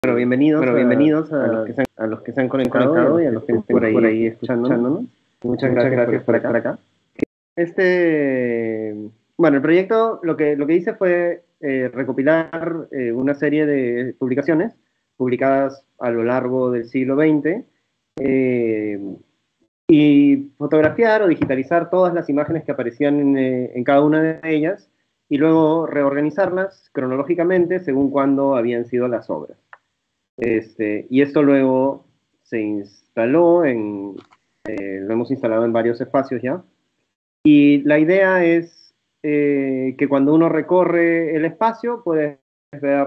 Bueno, bienvenidos a los que se han conectado y a los que estén por ahí escuchándonos. Muchas gracias por estar acá. Bueno, el proyecto lo que hice fue recopilar una serie de publicaciones publicadas a lo largo del siglo XX y fotografiar o digitalizar todas las imágenes que aparecían en cada una de ellas y luego reorganizarlas cronológicamente según cuándo habían sido las obras. Y esto luego se instaló lo hemos instalado en varios espacios ya. Y la idea es que cuando uno recorre el espacio, puedes ver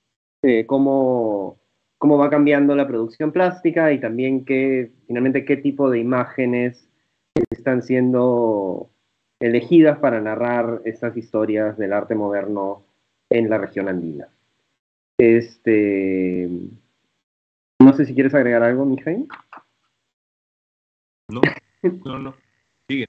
cómo va cambiando la producción plástica y también finalmente qué tipo de imágenes están siendo elegidas para narrar estas historias del arte moderno en la región andina. No sé si quieres agregar algo, Mijail. No. Sigue.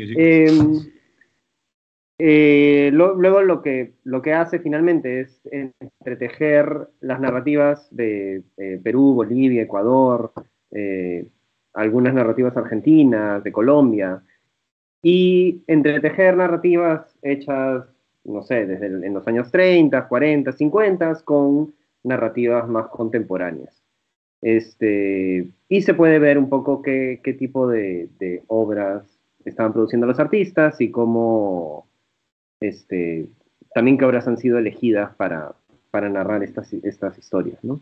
Luego lo que hace finalmente es entretejer las narrativas de Perú, Bolivia, Ecuador, algunas narrativas argentinas, de Colombia, y entretejer narrativas hechas, no sé, en los años 30, 40, 50, con narrativas más contemporáneas. Y se puede ver un poco qué tipo de obras estaban produciendo los artistas y cómo, también qué obras han sido elegidas para narrar estas historias, ¿no?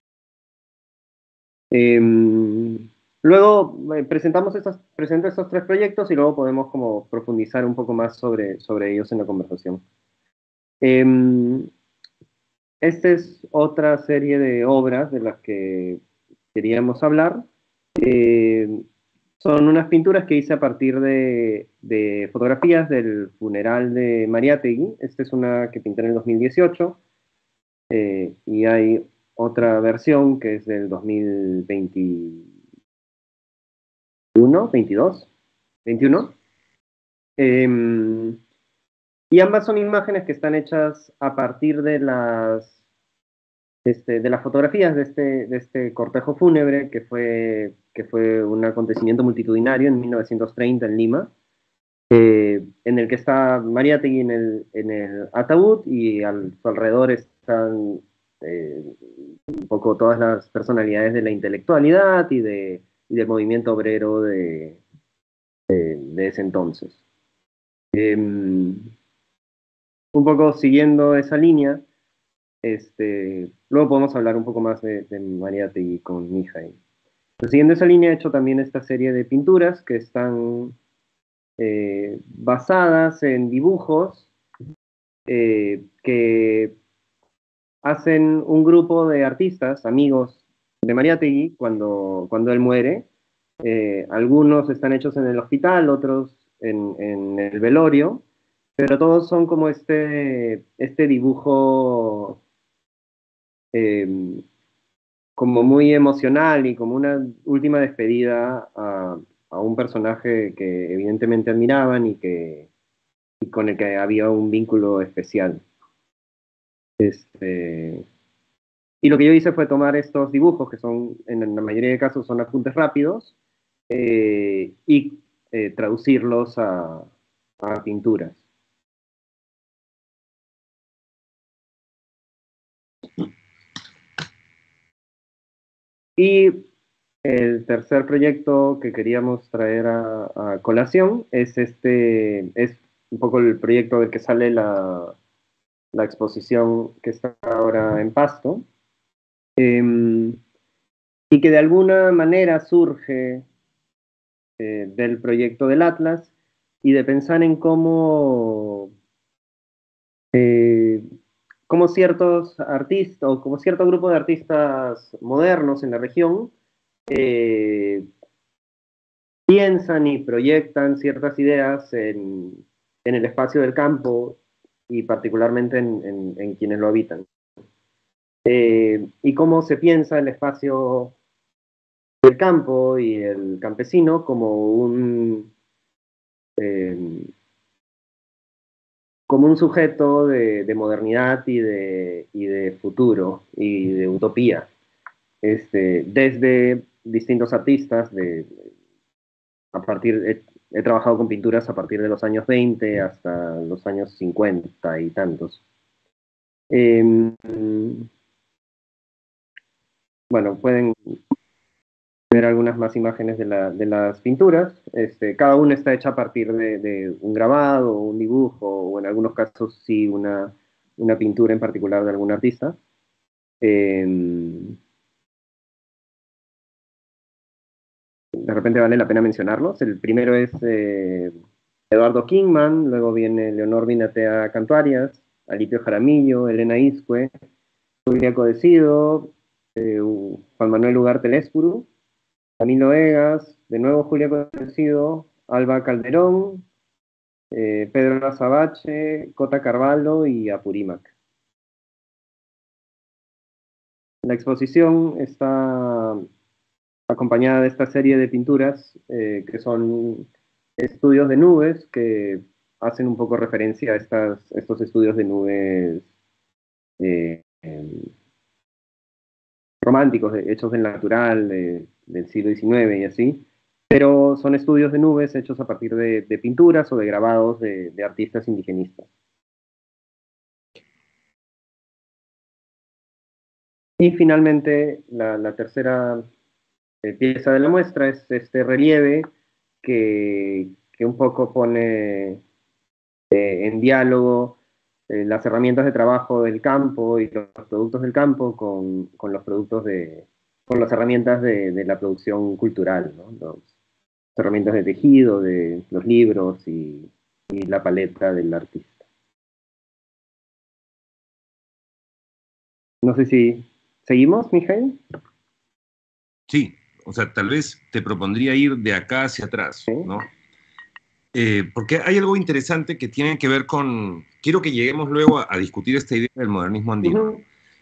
Luego presento estos tres proyectos y luego podemos como profundizar un poco más sobre ellos en la conversación. Esta es otra serie de obras de las que queríamos hablar. Son unas pinturas que hice a partir de fotografías del funeral de Mariátegui. Esta es una que pinté en el 2018. Y hay otra versión que es del 2021, 22, 21. Y ambas son imágenes que están hechas a partir de las fotografías de este cortejo fúnebre que fue un acontecimiento multitudinario en 1930 en Lima, en el que está Mariátegui en el ataúd y a su alrededor están un poco todas las personalidades de la intelectualidad y del movimiento obrero de ese entonces. Un poco siguiendo esa línea, luego podemos hablar un poco más de Mariátegui con Mijail. Siguiendo esa línea, he hecho también esta serie de pinturas que están basadas en dibujos que hacen un grupo de artistas, amigos de Mariátegui, cuando él muere. Algunos están hechos en el hospital, otros en el velorio, pero todos son como este dibujo como muy emocional y como una última despedida a un personaje que evidentemente admiraban y con el que había un vínculo especial. Y lo que yo hice fue tomar estos dibujos, que son, en la mayoría de casos, son apuntes rápidos, y traducirlos a pinturas. Y el tercer proyecto que queríamos traer a colación es es un poco el proyecto del que sale la exposición que está ahora en Pasto, y que de alguna manera surge del proyecto del Atlas y de pensar en cómo ciertos artistas o como cierto grupo de artistas modernos en la región piensan y proyectan ciertas ideas en el espacio del campo y particularmente en quienes lo habitan. Y cómo se piensa el espacio del campo y el campesino como como un sujeto de modernidad y de futuro y de utopía, desde distintos artistas, he trabajado con pinturas a partir de los años 20 hasta los años 50 y tantos. Em, bueno, pueden ver algunas más imágenes de las pinturas. Cada una está hecha a partir de un grabado, un dibujo, o en algunos casos sí una pintura en particular de algún artista. De repente vale la pena mencionarlos. El primero es Eduardo Kingman, luego viene Leonor Vinatea Cantuarias, Alipio Jaramillo, Elena Iscue, Julia Codecido, Juan Manuel Ugarte Lespuru, Camilo Egas, de nuevo Julia Codecido, Alba Calderón, Pedro Azabache, Cota Carvalho y Apurímac. La exposición está acompañada de esta serie de pinturas que son estudios de nubes que hacen un poco referencia a estos estudios de nubes románticos, hechos del natural, del siglo XIX y así, pero son estudios de nubes hechos a partir de pinturas o de grabados de artistas indigenistas. Y finalmente, la tercera pieza de la muestra es este relieve que un poco pone en diálogo las herramientas de trabajo del campo y los productos del campo con los productos con las herramientas de la producción cultural, ¿no? Las herramientas de tejido, de los libros y la paleta del artista. No sé si seguimos, Mijael. Sí, o sea, tal vez te propondría ir de acá hacia atrás, ¿no? Porque hay algo interesante que tiene que ver con... Quiero que lleguemos luego a discutir esta idea del modernismo andino.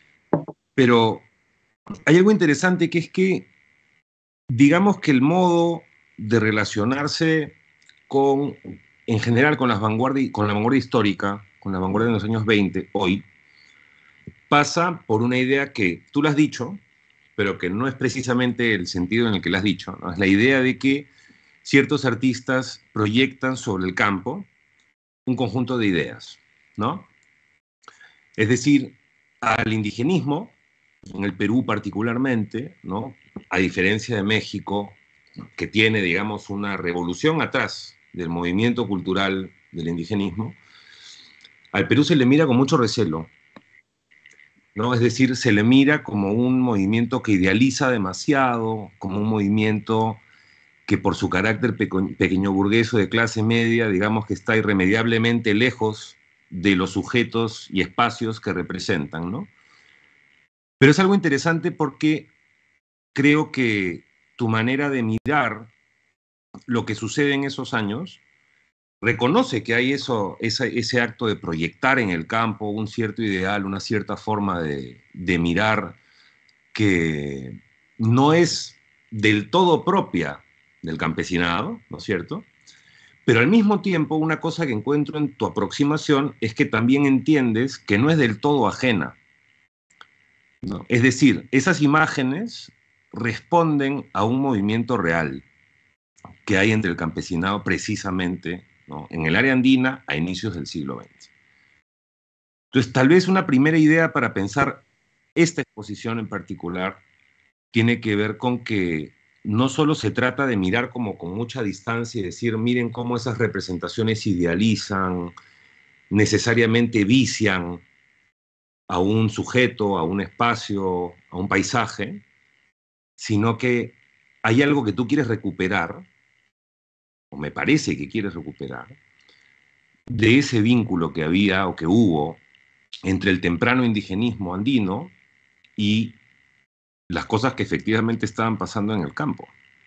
Pero hay algo interesante que es que, digamos que el modo de relacionarse en general con la vanguardia histórica, con la vanguardia de los años 20, hoy, pasa por una idea que tú lo has dicho, pero que no es precisamente el sentido en el que lo has dicho, ¿no? Es la idea de que ciertos artistas proyectan sobre el campo un conjunto de ideas, ¿no? Es decir, al indigenismo, en el Perú particularmente, ¿no? A diferencia de México, que tiene, digamos, una revolución atrás del movimiento cultural del indigenismo, al Perú se le mira con mucho recelo, ¿no? Es decir, se le mira como un movimiento que idealiza demasiado, como un movimiento que por su carácter pequeño burgueso de clase media, digamos que está irremediablemente lejos de los sujetos y espacios que representan, ¿no? Pero es algo interesante porque creo que tu manera de mirar lo que sucede en esos años reconoce que hay ese acto de proyectar en el campo un cierto ideal, una cierta forma de mirar que no es del todo propia del campesinado, ¿no es cierto? Pero al mismo tiempo, una cosa que encuentro en tu aproximación es que también entiendes que no es del todo ajena, ¿no? Es decir, esas imágenes responden a un movimiento real que hay entre el campesinado precisamente, ¿no? En el área andina a inicios del siglo XX. Entonces, tal vez una primera idea para pensar esta exposición en particular tiene que ver con que no solo se trata de mirar como con mucha distancia y decir, miren cómo esas representaciones idealizan, necesariamente vician a un sujeto, a un espacio, a un paisaje, sino que hay algo que tú quieres recuperar, o me parece que quieres recuperar, de ese vínculo que había o que hubo entre el temprano indigenismo andino y las cosas que efectivamente estaban pasando en el campo.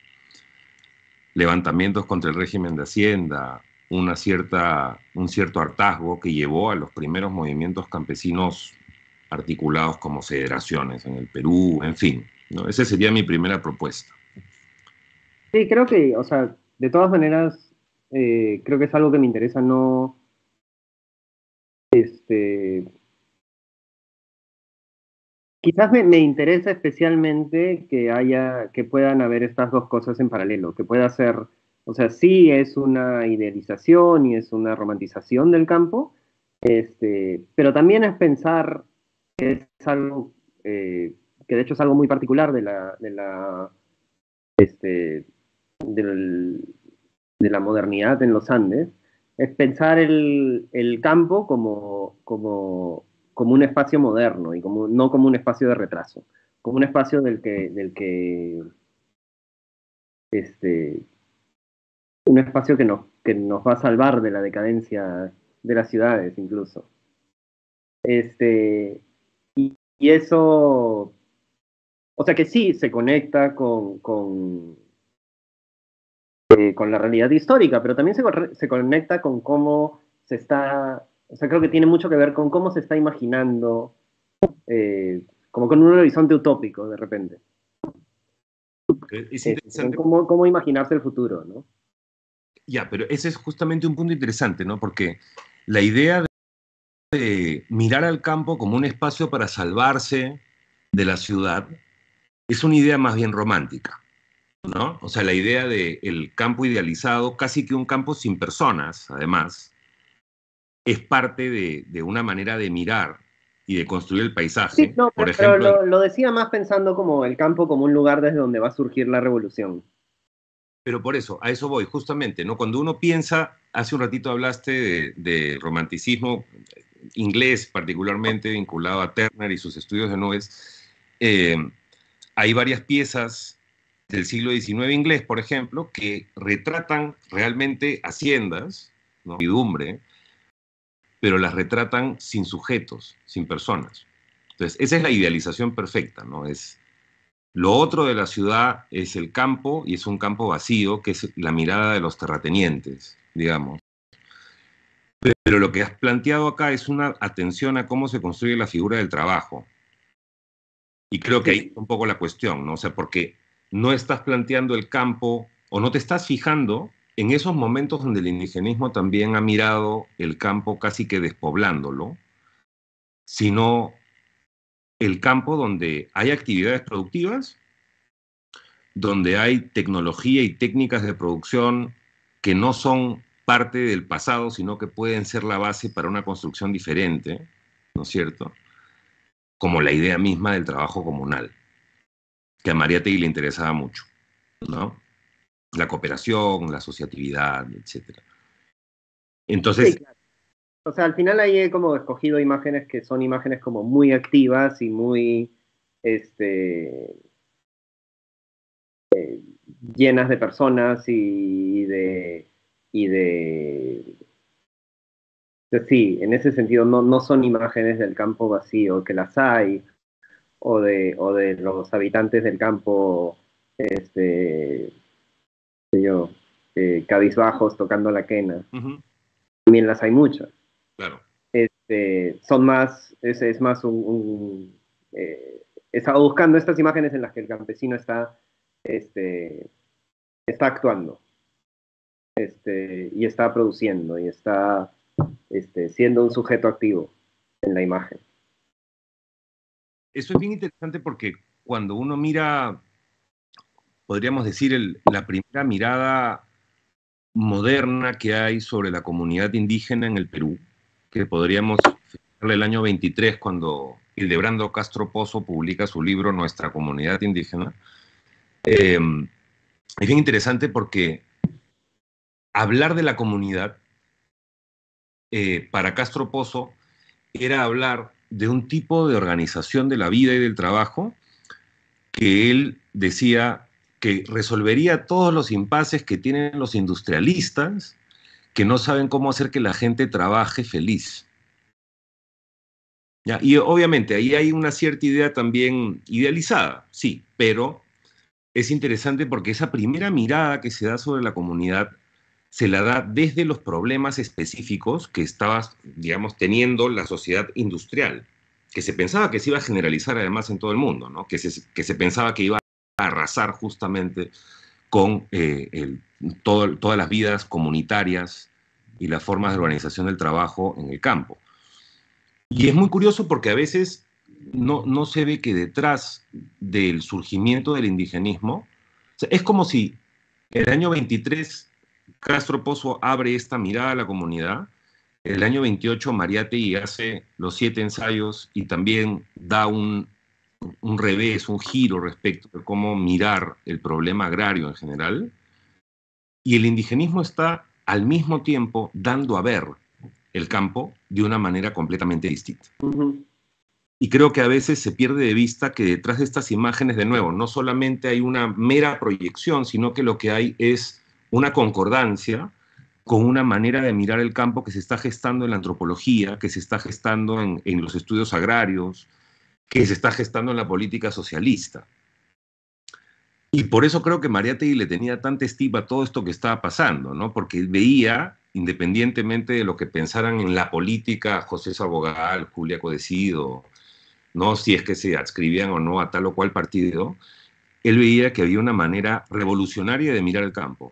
Levantamientos contra el régimen de Hacienda, un cierto hartazgo que llevó a los primeros movimientos campesinos articulados como federaciones en el Perú, en fin, ¿no? Esa sería mi primera propuesta. Sí, creo que, o sea, de todas maneras, creo que es algo que me interesa no quizás me interesa especialmente que puedan haber estas dos cosas en paralelo, que pueda ser, o sea, sí es una idealización y es una romantización del campo, pero también es pensar que es algo, que de hecho es algo muy particular del- de la modernidad en los Andes, es pensar el campo como un espacio moderno y no como un espacio de retraso, como un espacio este, un espacio que nos va a salvar de la decadencia de las ciudades incluso. Y eso, o sea que sí se conecta con la realidad histórica, pero también se conecta con cómo se está, o sea, creo que tiene mucho que ver con cómo se está imaginando, como con un horizonte utópico de repente. Es interesante. Cómo imaginarse el futuro, ¿no? Ya, pero ese es justamente un punto interesante, ¿no? Porque la idea de mirar al campo como un espacio para salvarse de la ciudad es una idea más bien romántica, ¿no? O sea, la idea del campo idealizado, casi que un campo sin personas, además, es parte de una manera de mirar y de construir el paisaje. Sí, no, por pero ejemplo, lo decía más pensando como el campo como un lugar desde donde va a surgir la revolución. pero por eso, a eso voy, justamente, ¿no? Cuando uno piensa, hace un ratito hablaste de romanticismo inglés, particularmente vinculado a Turner y sus estudios de nubes. Hay varias piezas del siglo XIX inglés, por ejemplo, que retratan realmente haciendas, ¿no? Servidumbre, pero las retratan sin sujetos, sin personas. Entonces, esa es la idealización perfecta, ¿no? Lo otro de la ciudad es el campo, y es un campo vacío, que es la mirada de los terratenientes, digamos. Pero lo que has planteado acá es una atención a cómo se construye la figura del trabajo. Y creo que ahí está un poco la cuestión, ¿no? O sea, porque no estás planteando el campo o no te estás fijando en esos momentos donde el indigenismo también ha mirado el campo casi que despoblándolo, sino el campo donde hay actividades productivas, donde hay tecnología y técnicas de producción que no son parte del pasado, sino que pueden ser la base para una construcción diferente, ¿no es cierto? Como la idea misma del trabajo comunal, que a Mariátegui le interesaba mucho, ¿no? La cooperación, la asociatividad, etc. Entonces, Sí, claro. O sea, al final ahí he como escogido imágenes que son imágenes como muy activas y muy, llenas de personas sí, en ese sentido no son imágenes del campo vacío, que las hay, o de los habitantes del campo, yo, cabizbajos tocando la quena. También las hay muchas. claro. Son más, es más estaba buscando estas imágenes en las que el campesino está actuando, y está produciendo, y está siendo un sujeto activo en la imagen. Eso es bien interesante porque cuando uno mira, podríamos decir, la primera mirada moderna que hay sobre la comunidad indígena en el Perú, que podríamos fijarle el año 23 cuando Hildebrando Castro Pozo publica su libro Nuestra Comunidad Indígena, es bien interesante porque hablar de la comunidad para Castro Pozo era hablar de un tipo de organización de la vida y del trabajo que él decía que resolvería todos los impases que tienen los industrialistas que no saben cómo hacer que la gente trabaje feliz. ¿Ya? Y obviamente ahí hay una cierta idea también idealizada, sí, pero es interesante porque esa primera mirada que se da sobre la comunidad se la da desde los problemas específicos que estaba, digamos, teniendo la sociedad industrial, que se pensaba que se iba a generalizar además en todo el mundo, ¿no? Que se pensaba que iba a arrasar justamente con todas las vidas comunitarias y las formas de organización del trabajo en el campo. Y es muy curioso porque a veces no se ve que detrás del surgimiento del indigenismo, o sea, es como si en el año 23 Castro Pozo abre esta mirada a la comunidad, en el año 28 Mariátegui hace los 7 ensayos y también da un revés, un giro respecto de cómo mirar el problema agrario en general, y el indigenismo está al mismo tiempo dando a ver el campo de una manera completamente distinta. Y creo que a veces se pierde de vista que detrás de estas imágenes, de nuevo, no solamente hay una mera proyección, sino que lo que hay es una concordancia con una manera de mirar el campo que se está gestando en la antropología, que se está gestando en los estudios agrarios, que se está gestando en la política socialista. Y por eso creo que Mariátegui le tenía tanta estima a todo esto que estaba pasando, ¿no? Porque veía, independientemente de lo que pensaran en la política José Sabogal, Julia Codecido, ¿no? Si es que se adscribían o no a tal o cual partido, él veía que había una manera revolucionaria de mirar el campo.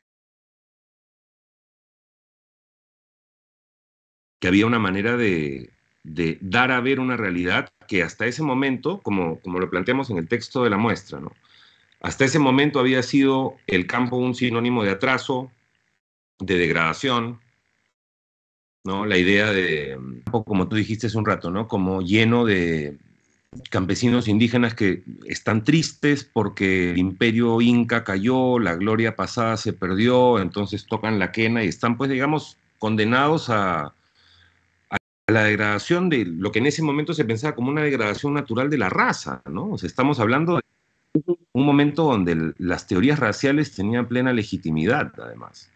Que había una manera de dar a ver una realidad que hasta ese momento, como lo planteamos en el texto de la muestra, ¿no? Hasta ese momento había sido el campo un sinónimo de atraso, de degradación, ¿no? La idea de, como tú dijiste hace un rato, ¿no? Como lleno de campesinos indígenas que están tristes porque el imperio inca cayó, la gloria pasada se perdió, entonces tocan la quena y están, pues, digamos, condenados a la degradación de lo que en ese momento se pensaba como una degradación natural de la raza, ¿no? O sea, estamos hablando de un momento donde las teorías raciales tenían plena legitimidad, además.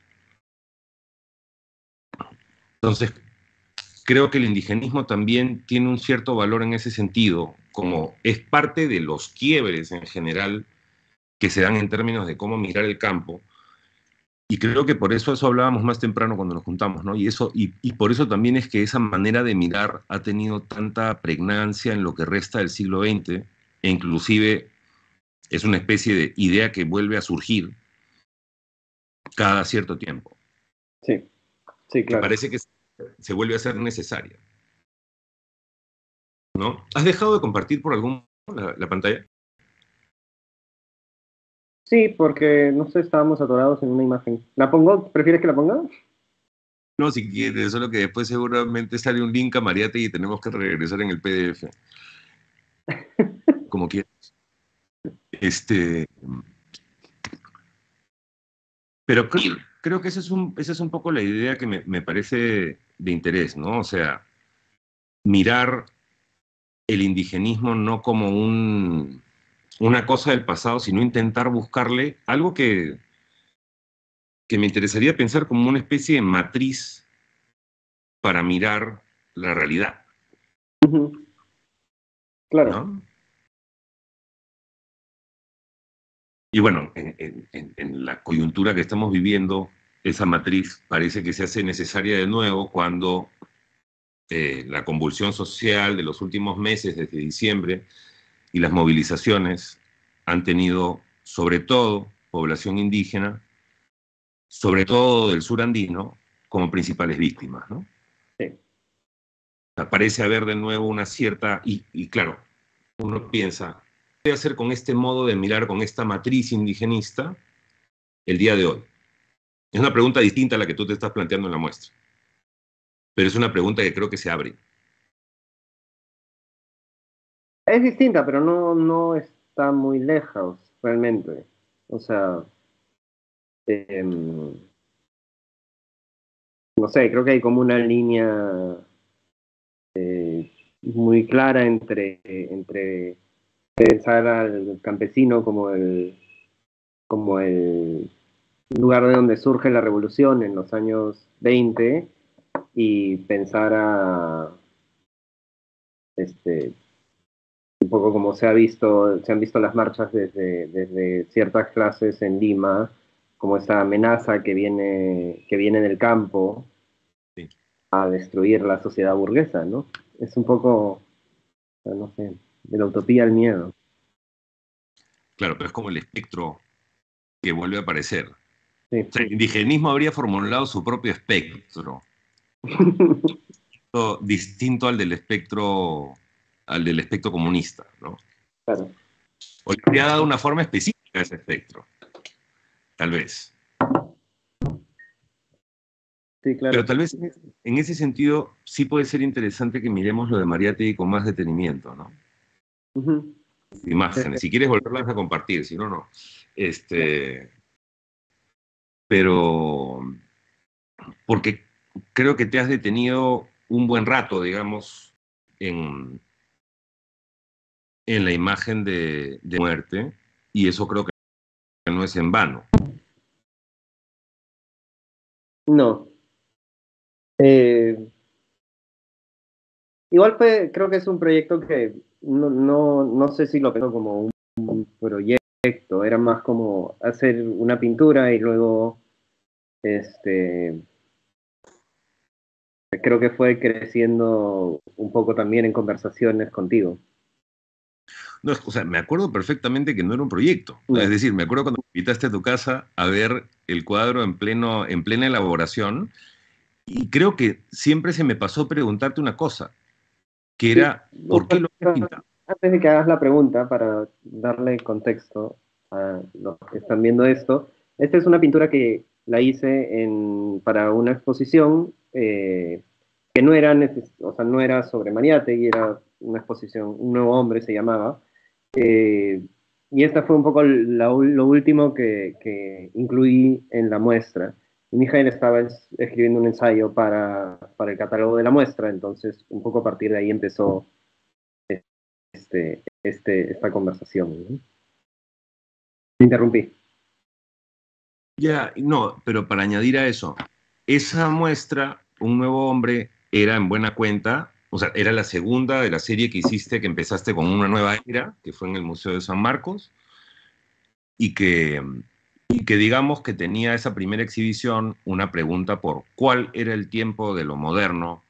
Entonces, creo que el indigenismo también tiene un cierto valor en ese sentido, como es parte de los quiebres en general que se dan en términos de cómo mirar el campo. Y creo que por eso hablábamos más temprano cuando nos juntamos, ¿no? Y por eso también es que esa manera de mirar ha tenido tanta pregnancia en lo que resta del siglo XX, e inclusive es una especie de idea que vuelve a surgir cada cierto tiempo. Sí, sí, claro. Que parece que se vuelve a ser necesaria. ¿No? ¿Has dejado de compartir por algún la pantalla? Sí, porque, no sé, estábamos atorados en una imagen. ¿La pongo? ¿Prefieres que la ponga? No, si quieres, solo que después seguramente sale un link a Mariátegui y tenemos que regresar en el PDF. Como quieras. Pero creo que esa es un poco la idea que me parece de interés, ¿no? O sea, mirar el indigenismo no como una cosa del pasado, sino intentar buscarle algo que me interesaría pensar como una especie de matriz para mirar la realidad. Claro. ¿No? Y bueno, en la coyuntura que estamos viviendo, esa matriz parece que se hace necesaria de nuevo cuando la convulsión social de los últimos meses, desde diciembre, y las movilizaciones han tenido, sobre todo, población indígena, sobre todo del sur andino, como principales víctimas, ¿no? Sí. O sea, parece haber de nuevo una cierta, y claro, uno piensa, ¿qué hacer con este modo de mirar, con esta matriz indigenista el día de hoy? Es una pregunta distinta a la que tú te estás planteando en la muestra, pero es una pregunta que creo que se abre. Es distinta, pero no está muy lejos, realmente. O sea, no sé, creo que hay como una línea muy clara entre pensar al campesino como el lugar de donde surge la revolución en los años 20 y pensar a un poco como se han visto las marchas desde ciertas clases en Lima, como esta amenaza que viene del campo, Sí. A destruir la sociedad burguesa, ¿no? Es un poco, no sé, de la utopía al miedo. Claro, pero es como el espectro que vuelve a aparecer. Sí. O sea, el indigenismo habría formulado su propio espectro. distinto al del espectro comunista, ¿no? Claro. O le habría dado una forma específica a ese espectro, tal vez. Sí, claro. Pero tal vez en ese sentido sí puede ser interesante que miremos lo de Mariátegui con más detenimiento, ¿no? Uh-huh. Imágenes. Si quieres volverlas a compartir, si no, no. Pero porque creo que te has detenido un buen rato, digamos, en la imagen de muerte, y eso creo que no es en vano. No. Igual creo que es un proyecto que no sé si lo veo como un proyecto, era más como hacer una pintura y luego creo que fue creciendo un poco también en conversaciones contigo. No, o sea, me acuerdo perfectamente que no era un proyecto. No. Es decir, me acuerdo cuando me invitaste a tu casa a ver el cuadro en plena elaboración, y creo que siempre se me pasó preguntarte una cosa, que era, ¿por qué lo habías pintado? Antes de que hagas la pregunta, para darle contexto a los que están viendo esto, esta es una pintura que la hice para una exposición que no era, o sea, no era sobre Mariátegui, era una exposición, Un Nuevo Hombre se llamaba, y esta fue un poco lo último que incluí en la muestra. Y Mijael estaba escribiendo un ensayo para el catálogo de la muestra, entonces un poco a partir de ahí empezó esta conversación, ¿no? Me interrumpí. Ya, no, pero para añadir a eso, esa muestra, Un Nuevo Hombre, era en buena cuenta, o sea, era la segunda de la serie que hiciste, que empezaste con Una Nueva Era, que fue en el Museo de San Marcos, y que digamos que tenía esa primera exhibición una pregunta por cuál era el tiempo de lo moderno,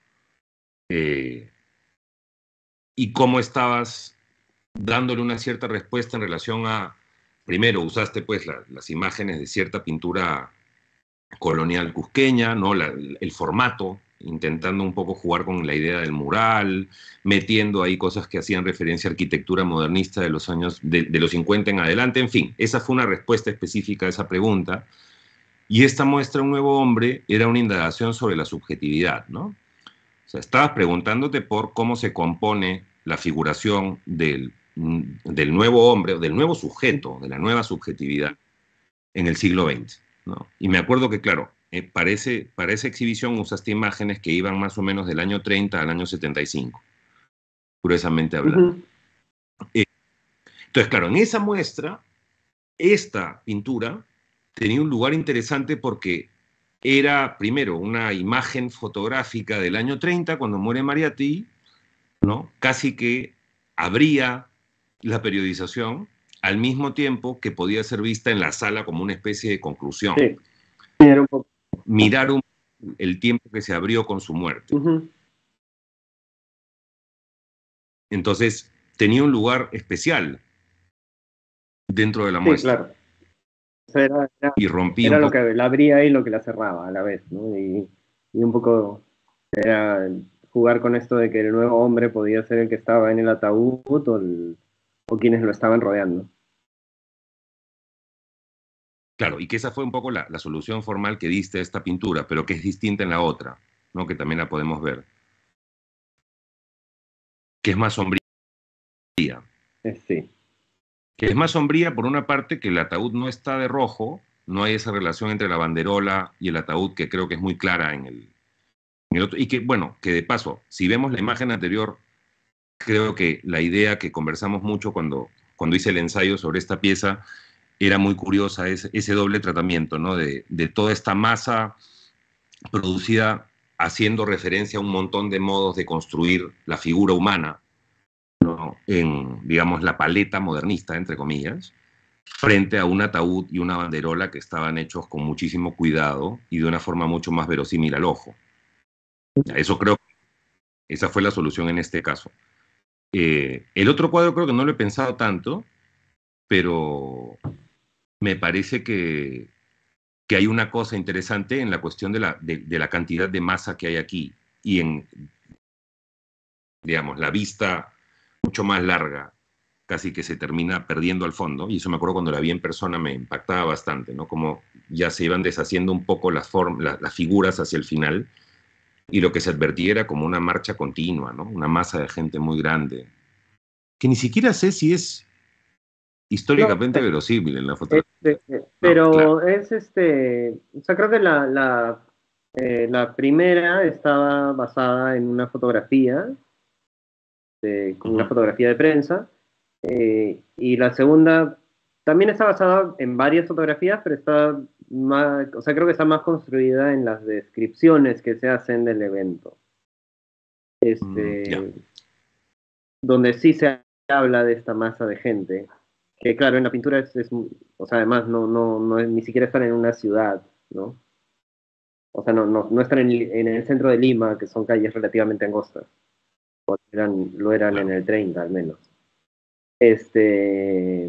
y cómo estabas dándole una cierta respuesta en relación a, primero usaste pues las imágenes de cierta pintura colonial cusqueña, ¿no? El formato, intentando un poco jugar con la idea del mural, metiendo ahí cosas que hacían referencia a arquitectura modernista de los años, de los 50 en adelante, en fin, esa fue una respuesta específica a esa pregunta. Y esta muestra, Un Nuevo Hombre, era una indagación sobre la subjetividad, ¿no? O sea, estabas preguntándote por cómo se compone la figuración del nuevo hombre, del nuevo sujeto, de la nueva subjetividad en el siglo XX, ¿no? Y me acuerdo que, claro, para esa exhibición usaste imágenes que iban más o menos del año 30 al año 75, curiosamente hablando. Uh-huh. Entonces, claro, en esa muestra, esta pintura tenía un lugar interesante porque era, primero, una imagen fotográfica del año 30, cuando muere Mariátegui, ¿no? Casi que abría la periodización al mismo tiempo que podía ser vista en la sala como una especie de conclusión. Sí, era un poco. Mirar el tiempo que se abrió con su muerte. Uh-huh. Entonces, tenía un lugar especial dentro de la muestra. Sí, claro. O sea, Y rompí era un lo poco. que la abría y lo que la cerraba a la vez, ¿no? Y un poco era jugar con esto de que el nuevo hombre podía ser el que estaba en el ataúd o quienes lo estaban rodeando. Claro, y que esa fue un poco la solución formal que diste a esta pintura, pero que es distinta en la otra, ¿no? Que también la podemos ver. Que es más sombría. Sí. Que es más sombría por una parte, que el ataúd no está de rojo, no hay esa relación entre la banderola y el ataúd que creo que es muy clara en el otro. Y que, bueno, que de paso, si vemos la imagen anterior, creo que la idea que conversamos mucho cuando hice el ensayo sobre esta pieza era muy curiosa, ese doble tratamiento, ¿no? De toda esta masa producida haciendo referencia a un montón de modos de construir la figura humana, ¿no? En, digamos, la paleta modernista, entre comillas, frente a un ataúd y una banderola que estaban hechos con muchísimo cuidado y de una forma mucho más verosímil al ojo. Eso creo que esa fue la solución en este caso. El otro cuadro creo que no lo he pensado tanto, pero me parece que hay una cosa interesante en la cuestión de la cantidad de masa que hay aquí y en digamos, la vista mucho más larga, casi que se termina perdiendo al fondo, y eso me acuerdo cuando la vi en persona me impactaba bastante, ¿no? Como ya se iban deshaciendo un poco las figuras hacia el final, y lo que se advertía era como una marcha continua, ¿no? Una masa de gente muy grande, que ni siquiera sé si es No, históricamente verosímil en la fotografía. No, pero claro. es o sea, creo que la primera estaba basada en una fotografía, con una Ujú. fotografía de prensa, y la segunda también está basada en varias fotografías, pero está más, o sea, creo que está más construida en las descripciones que se hacen del evento. Ya, Donde sí se habla de esta masa de gente, que claro, en la pintura o sea, además ni siquiera están en una ciudad, ¿no? O sea, no están en el centro de Lima, que son calles relativamente angostas, lo eran en claro. el 30 al menos. Este,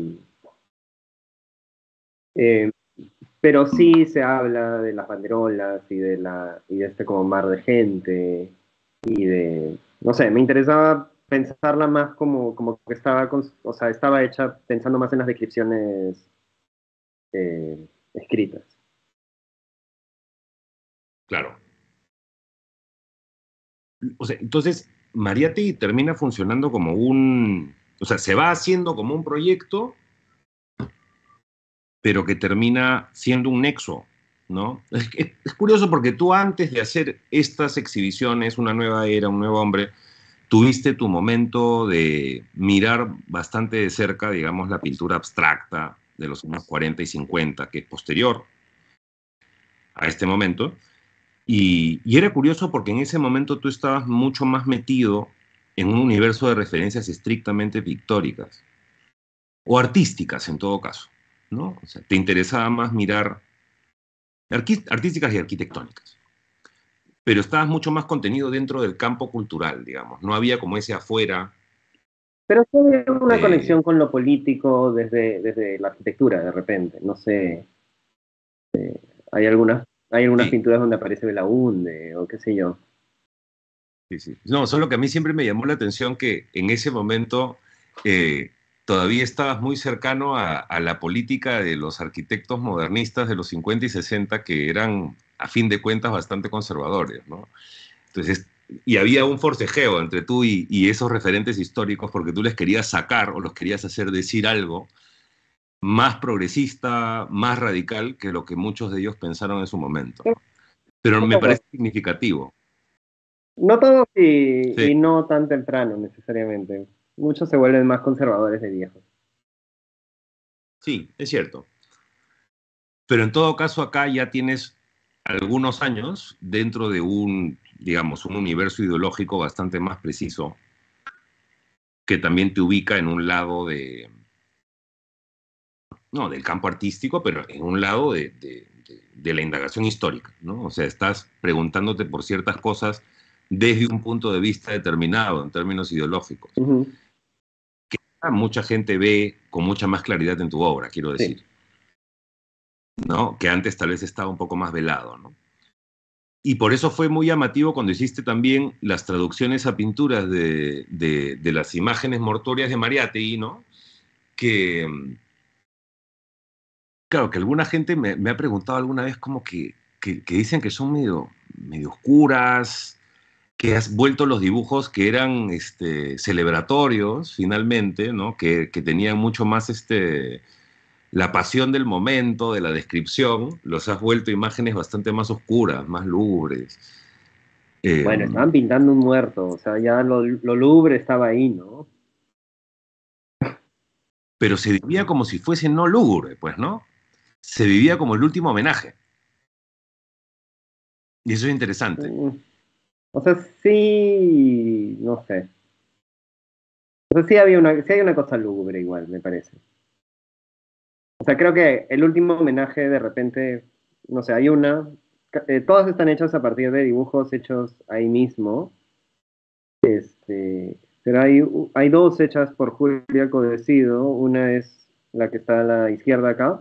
eh, pero sí se habla de las banderolas y de este como mar de gente y de, no sé, me interesaba pensarla más como que estaba, o sea, estaba hecha pensando más en las descripciones escritas. Claro. O sea, entonces, Mariátegui termina funcionando como o sea, se va haciendo como un proyecto, pero que termina siendo un nexo, ¿no? Es curioso porque tú antes de hacer estas exhibiciones, Una nueva era, Un nuevo hombre, tuviste tu momento de mirar bastante de cerca, digamos, la pintura abstracta de los años 40 y 50, que es posterior a este momento. Y era curioso porque en ese momento tú estabas mucho más metido en un universo de referencias estrictamente pictóricas, o artísticas en todo caso, ¿no? O sea, te interesaba más mirar artísticas y arquitectónicas, pero estabas mucho más contenido dentro del campo cultural, digamos, no había como ese afuera Pero sí hay una de... conexión con lo político desde la arquitectura, de repente. No sé, hay algunas Sí, pinturas donde aparece Belaúnde o qué sé yo. sí, sí. No, solo que a mí siempre me llamó la atención que en ese momento eh, todavía estabas muy cercano a la política de los arquitectos modernistas de los 50 y 60 que eran, a fin de cuentas, bastante conservadores, ¿no? Entonces, y había un forcejeo entre tú y esos referentes históricos porque tú les querías sacar o los querías hacer decir algo más progresista, más radical que lo que muchos de ellos pensaron en su momento, ¿no? Pero No me todos, parece significativo. no todos y Sí, no tan temprano necesariamente. Muchos se vuelven más conservadores de viejos. sí, es cierto. Pero en todo caso acá ya tienes algunos años dentro de digamos, un universo ideológico bastante más preciso que también te ubica en un lado no, del campo artístico, pero en un lado de la indagación histórica, ¿no? O sea, estás preguntándote por ciertas cosas desde un punto de vista determinado en términos ideológicos. Ujú, Mucha gente ve con mucha más claridad en tu obra, quiero sí. decir, ¿no? Que antes tal vez estaba un poco más velado, ¿no? Y por eso fue muy llamativo cuando hiciste también las traducciones a pinturas de las imágenes mortuorias de Mariátegui, ¿no? Que, claro, que alguna gente me ha preguntado alguna vez como que dicen que son medio oscuras, que has vuelto los dibujos que eran celebratorios, finalmente, ¿no? Que tenían mucho más la pasión del momento, de la descripción, los has vuelto imágenes bastante más oscuras, más lúgubres. Eh, Bueno, estaban pintando un muerto, o sea, ya lo lúgubre estaba ahí, ¿no? pero se vivía como si fuese no lúgubre, pues, ¿no? Se vivía como el último homenaje. Y eso es interesante. Mm, O sea, sí, no sé. O sea, sí hay una cosa lúgubre igual, me parece. O sea, creo que el último homenaje de repente, no sé, todas están hechas a partir de dibujos hechos ahí mismo, pero hay dos hechas por Julia Codecido, una es la que está a la izquierda acá,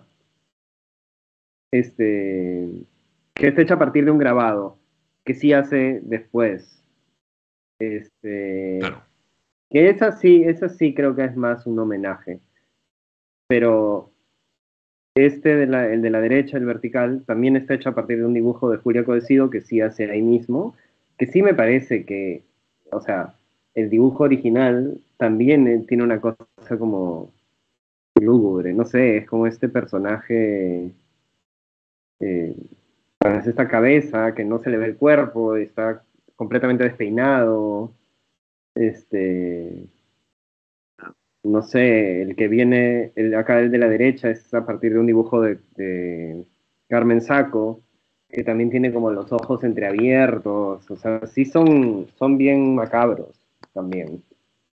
este, que está hecha a partir de un grabado, que sí hace después. Claro. Que esa sí creo que es más un homenaje. Pero el de la derecha, el vertical, también está hecho a partir de un dibujo de Julio Codecido que sí hace ahí mismo, que sí me parece que, o sea, el dibujo original también tiene una cosa como lúgubre, no sé, es como este personaje, eh, es esta cabeza que no se le ve el cuerpo, está completamente despeinado, este, no sé, el que viene, acá el de la derecha es a partir de un dibujo de Carmen Sacco, que también tiene como los ojos entreabiertos, o sea, sí son bien macabros también.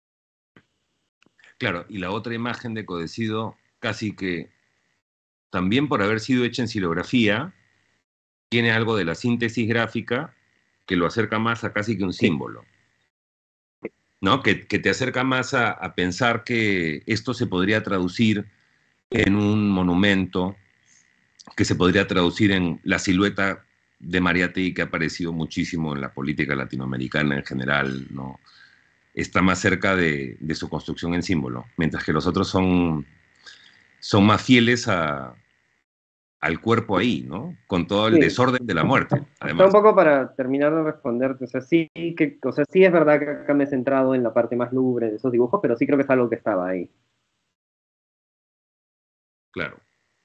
Claro, y la otra imagen de Codecido, casi que también por haber sido hecha en xilografía, tiene algo de la síntesis gráfica que lo acerca más a casi que un símbolo, ¿no? Que te acerca más a pensar que esto se podría traducir en un monumento, que se podría traducir en la silueta de Mariátegui, que ha aparecido muchísimo en la política latinoamericana en general, ¿no? Está más cerca de su construcción en símbolo, mientras que los otros son más fieles al cuerpo ahí, ¿no? Con todo el Sí. desorden de la muerte, además. Un poco para terminar de responderte, o sea, sí es verdad que acá me he centrado en la parte más lúgubre de esos dibujos, pero sí creo que es algo que estaba ahí. Claro.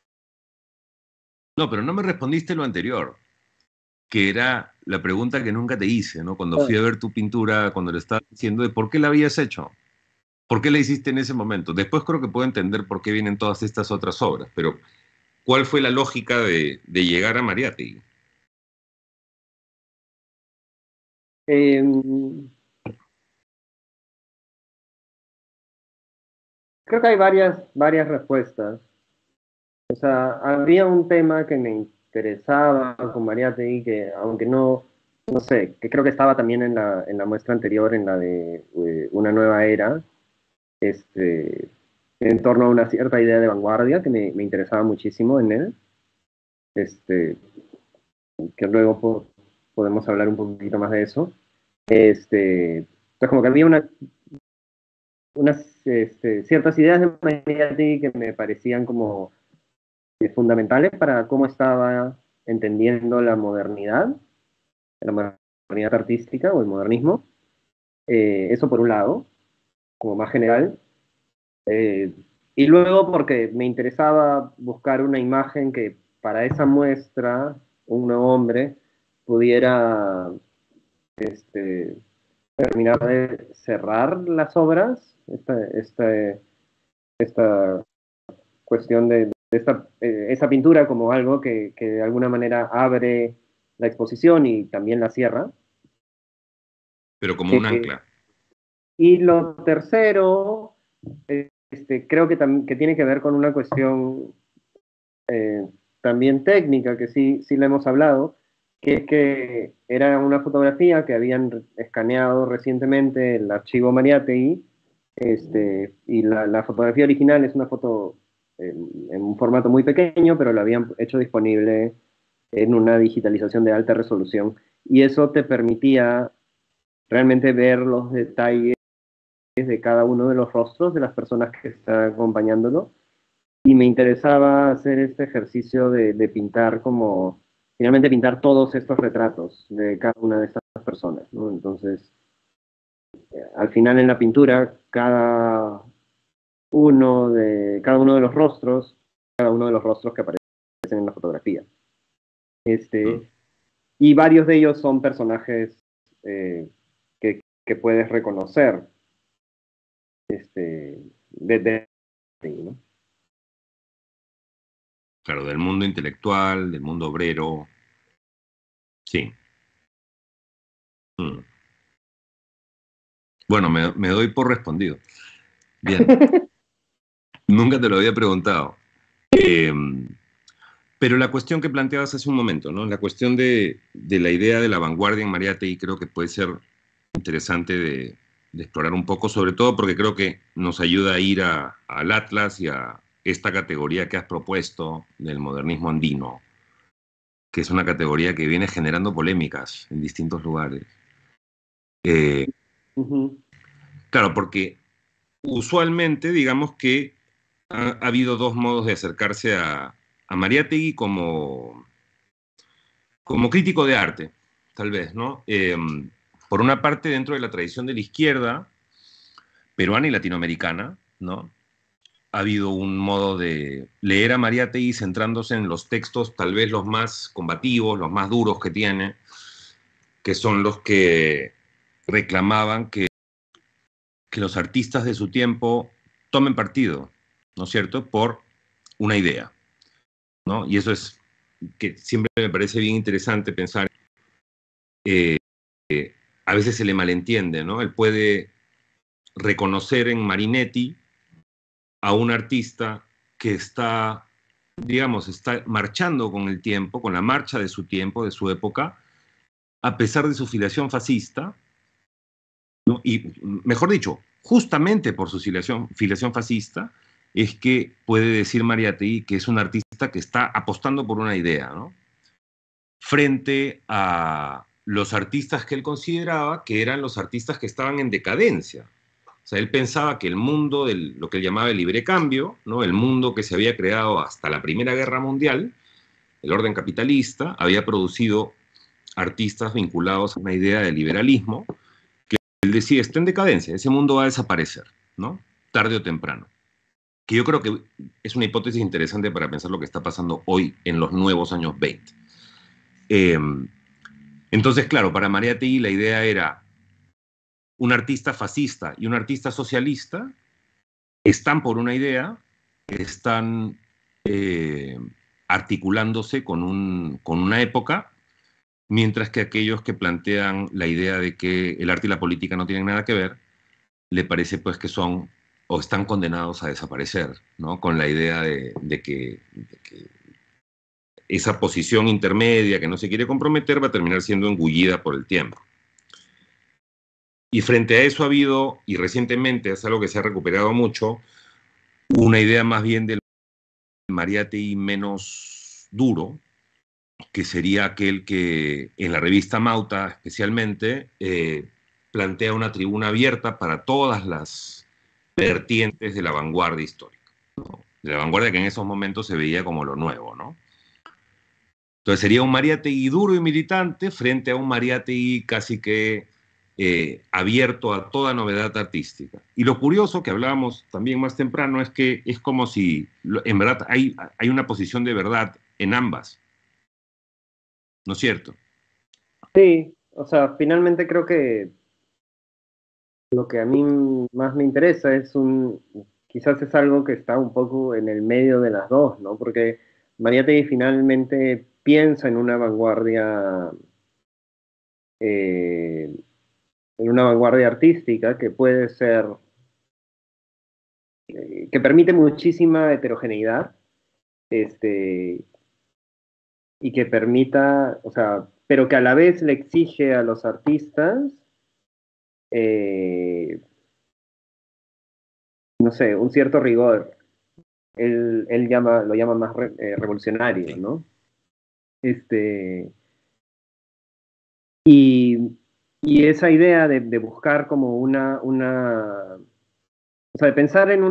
No, pero no me respondiste lo anterior, que era la pregunta que nunca te hice, ¿no? Cuando fui a ver tu pintura, cuando le estaba diciendo de por qué la habías hecho, por qué la hiciste en ese momento. Después creo que puedo entender por qué vienen todas estas otras obras, pero ¿cuál fue la lógica de llegar a Mariátegui? Creo que hay varias respuestas. O sea, había un tema que me interesaba con Mariátegui, que aunque no sé, que creo que estaba también en la muestra anterior, en la de Una Nueva Era, este, en torno a una cierta idea de vanguardia que me interesaba muchísimo en él, este, que luego podemos hablar un poquito más de eso. Entonces como que había unas ciertas ideas de Mariátegui que me parecían como fundamentales para cómo estaba entendiendo la modernidad artística o el modernismo. Eso por un lado, como más general. Eh, y luego porque me interesaba buscar una imagen que para esa muestra, un nuevo hombre, pudiera terminar de cerrar las obras, esta cuestión de esa pintura como algo que de alguna manera abre la exposición y también la cierra. Pero como un ancla. Y lo tercero, creo que tiene que ver con una cuestión también técnica, que sí la hemos hablado, que es que era una fotografía que habían escaneado recientemente el archivo Mariátegui, y la fotografía original es una foto en un formato muy pequeño, pero lo habían hecho disponible en una digitalización de alta resolución. Y eso te permitía realmente ver los detalles de cada uno de los rostros de las personas que están acompañándolo. Y me interesaba hacer este ejercicio de pintar finalmente pintar todos estos retratos de cada una de estas personas, ¿no? Entonces, al final en la pintura, cada uno de los rostros, cada uno de los rostros que aparecen en la fotografía. Y varios de ellos son personajes que puedes reconocer ¿no? Claro, del mundo intelectual, del mundo obrero. Sí. Bueno, me doy por respondido. Bien. Nunca te lo había preguntado. Pero la cuestión que planteabas hace un momento, ¿no? La cuestión de la idea de la vanguardia en Mariátegui creo que puede ser interesante de explorar un poco, sobre todo porque creo que nos ayuda a ir al Atlas y a esta categoría que has propuesto del modernismo andino, que es una categoría que viene generando polémicas en distintos lugares. Claro, porque usualmente, digamos que ha habido dos modos de acercarse a Mariátegui como crítico de arte, tal vez, ¿no? Por una parte, dentro de la tradición de la izquierda peruana y latinoamericana, ¿no? Ha habido un modo de leer a Mariátegui centrándose en los textos tal vez los más combativos, los más duros que tiene, que son los que reclamaban que los artistas de su tiempo tomen partido, ¿no es cierto?, por una idea, ¿no? Y eso es que siempre me parece bien interesante pensar. A veces se le malentiende, ¿no? Él puede reconocer en Marinetti a un artista que está, digamos, está marchando con el tiempo, con la marcha de su tiempo, de su época, a pesar de su filiación fascista, ¿no? Y, mejor dicho, justamente por su filiación fascista, es que puede decir Mariátegui que es un artista que está apostando por una idea, ¿no? Frente a los artistas que él consideraba que eran los artistas que estaban en decadencia. O sea, él pensaba que el mundo de lo que él llamaba el libre cambio, ¿no? El mundo que se había creado hasta la Primera Guerra Mundial, el orden capitalista, había producido artistas vinculados a una idea de liberalismo, que él decía, está en decadencia, ese mundo va a desaparecer, ¿no? Tarde o temprano. Que yo creo que es una hipótesis interesante para pensar lo que está pasando hoy en los nuevos años 20. Entonces, claro, para Mariátegui la idea era un artista fascista y un artista socialista están por una idea, están articulándose con una época, mientras que aquellos que plantean la idea de que el arte y la política no tienen nada que ver, le parece pues que son o están condenados a desaparecer, ¿no? Con la idea de que esa posición intermedia que no se quiere comprometer va a terminar siendo engullida por el tiempo. Y frente a eso ha habido, y recientemente es algo que se ha recuperado mucho, una idea más bien del Mariátegui menos duro, que sería aquel que en la revista Mauta especialmente plantea una tribuna abierta para todas las vertientes de la vanguardia histórica, ¿no? De la vanguardia que en esos momentos se veía como lo nuevo, ¿no? Entonces sería un Mariátegui duro y militante frente a un Mariátegui casi que abierto a toda novedad artística. Y lo curioso, que hablábamos también más temprano, es que es como si en verdad hay una posición de verdad en ambas. ¿No es cierto? Sí, o sea, finalmente creo que lo que a mí más me interesa quizás es algo que está un poco en el medio de las dos, ¿no? Porque Mariátegui finalmente piensa en una vanguardia artística que puede ser, que permite muchísima heterogeneidad, y que permita, o sea, pero que a la vez le exige a los artistas, no sé, un cierto rigor. Él lo llama más revolucionario, ¿no? Y esa idea de buscar como o sea, de pensar en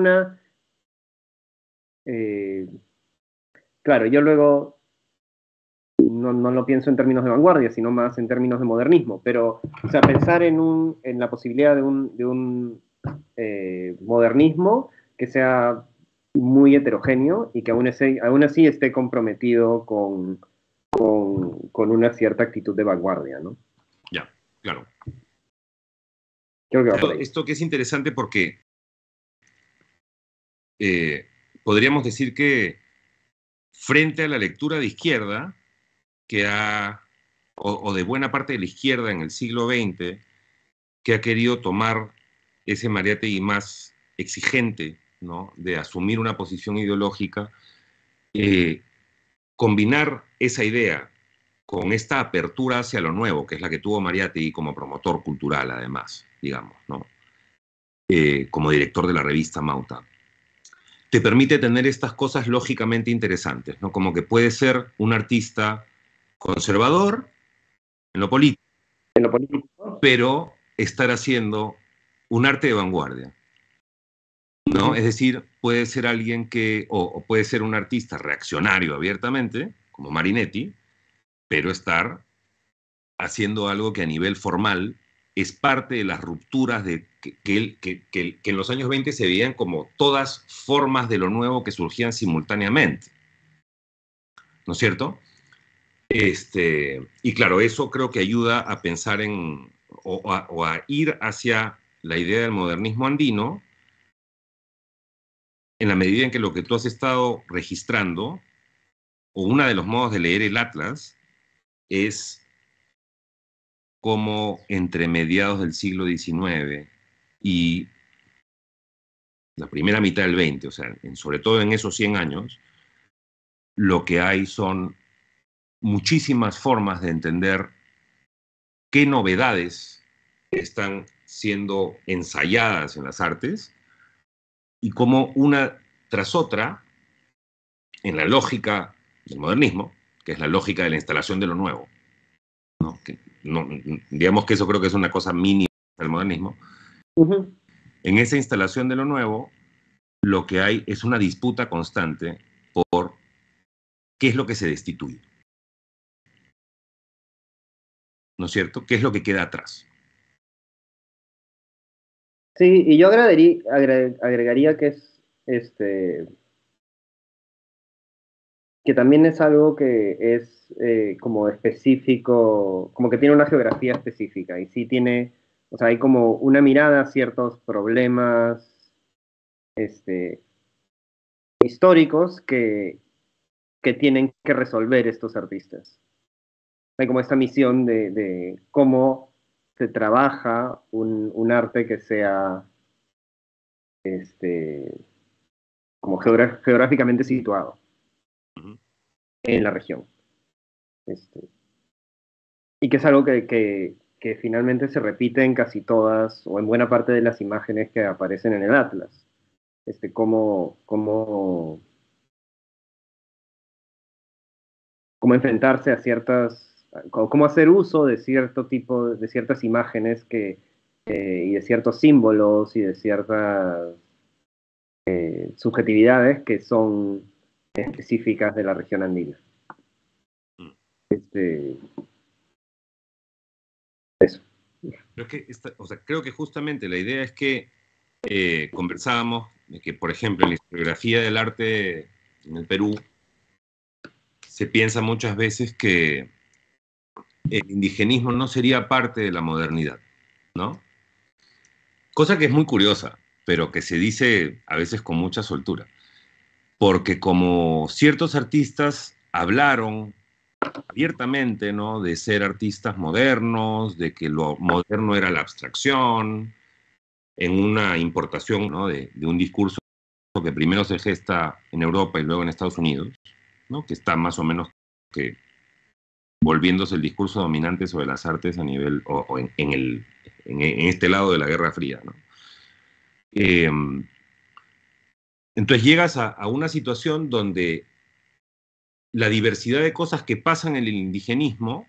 claro, yo luego no lo pienso en términos de vanguardia, sino más en términos de modernismo, pero, o sea, pensar en la posibilidad de un modernismo que sea muy heterogéneo y que aún así esté comprometido con una cierta actitud de vanguardia, ¿no? Ya, claro. Creo que va por ahí. Esto que es interesante porque podríamos decir que frente a la lectura de izquierda, o de buena parte de la izquierda en el siglo XX, que ha querido tomar ese Mariátegui más exigente, ¿no?, de asumir una posición ideológica, combinar esa idea con esta apertura hacia lo nuevo, que es la que tuvo Mariátegui como promotor cultural, además, digamos, ¿no? Como director de la revista Mauta, te permite tener estas cosas lógicamente interesantes, ¿no? Como que puede ser un artista conservador en lo político, pero estar haciendo un arte de vanguardia, ¿no? Es decir, puede ser alguien que, o puede ser un artista reaccionario abiertamente, como Marinetti, pero estar haciendo algo que a nivel formal es parte de las rupturas que en los años 20 se veían como todas formas de lo nuevo que surgían simultáneamente. ¿No es cierto? Y claro, eso creo que ayuda a pensar o a ir hacia la idea del modernismo andino, en la medida en que lo que tú has estado registrando, o uno de los modos de leer el Atlas, es como entre mediados del siglo XIX y la primera mitad del XX, o sea, sobre todo en esos 100 años, lo que hay son muchísimas formas de entender qué novedades están siendo ensayadas en las artes y cómo una tras otra, en la lógica del modernismo, que es la lógica de la instalación de lo nuevo, ¿no? Digamos que eso creo que es una cosa mínima del modernismo. En esa instalación de lo nuevo, lo que hay es una disputa constante por qué es lo que se destituye. ¿No es cierto? ¿Qué es lo que queda atrás? Sí, y yo agregaría que es que también es algo que es como específico, como que tiene una geografía específica, y sí tiene, o sea, hay como una mirada a ciertos problemas históricos que tienen que resolver estos artistas. Hay como esta misión de cómo se trabaja un arte que sea como geográficamente situado en la región. Y que es algo que finalmente se repite en casi todas o en buena parte de las imágenes que aparecen en el Atlas. Cómo enfrentarse a cómo hacer uso de cierto tipo, de ciertas imágenes y de ciertos símbolos y de ciertas subjetividades que son específicas de la región andina. Eso. Creo que justamente la idea es que conversábamos de que, por ejemplo, en la historiografía del arte en el Perú, se piensa muchas veces que el indigenismo no sería parte de la modernidad, ¿no? Cosa que es muy curiosa, pero que se dice a veces con mucha soltura. Porque como ciertos artistas hablaron abiertamente, ¿no?, de ser artistas modernos, de que lo moderno era la abstracción, en una importación, ¿no?, de un discurso que primero se gesta en Europa y luego en Estados Unidos, ¿no?, que está más o menos que volviéndose el discurso dominante sobre las artes a nivel, o en este lado de la Guerra Fría, ¿no? Entonces llegas a una situación donde la diversidad de cosas que pasan en el indigenismo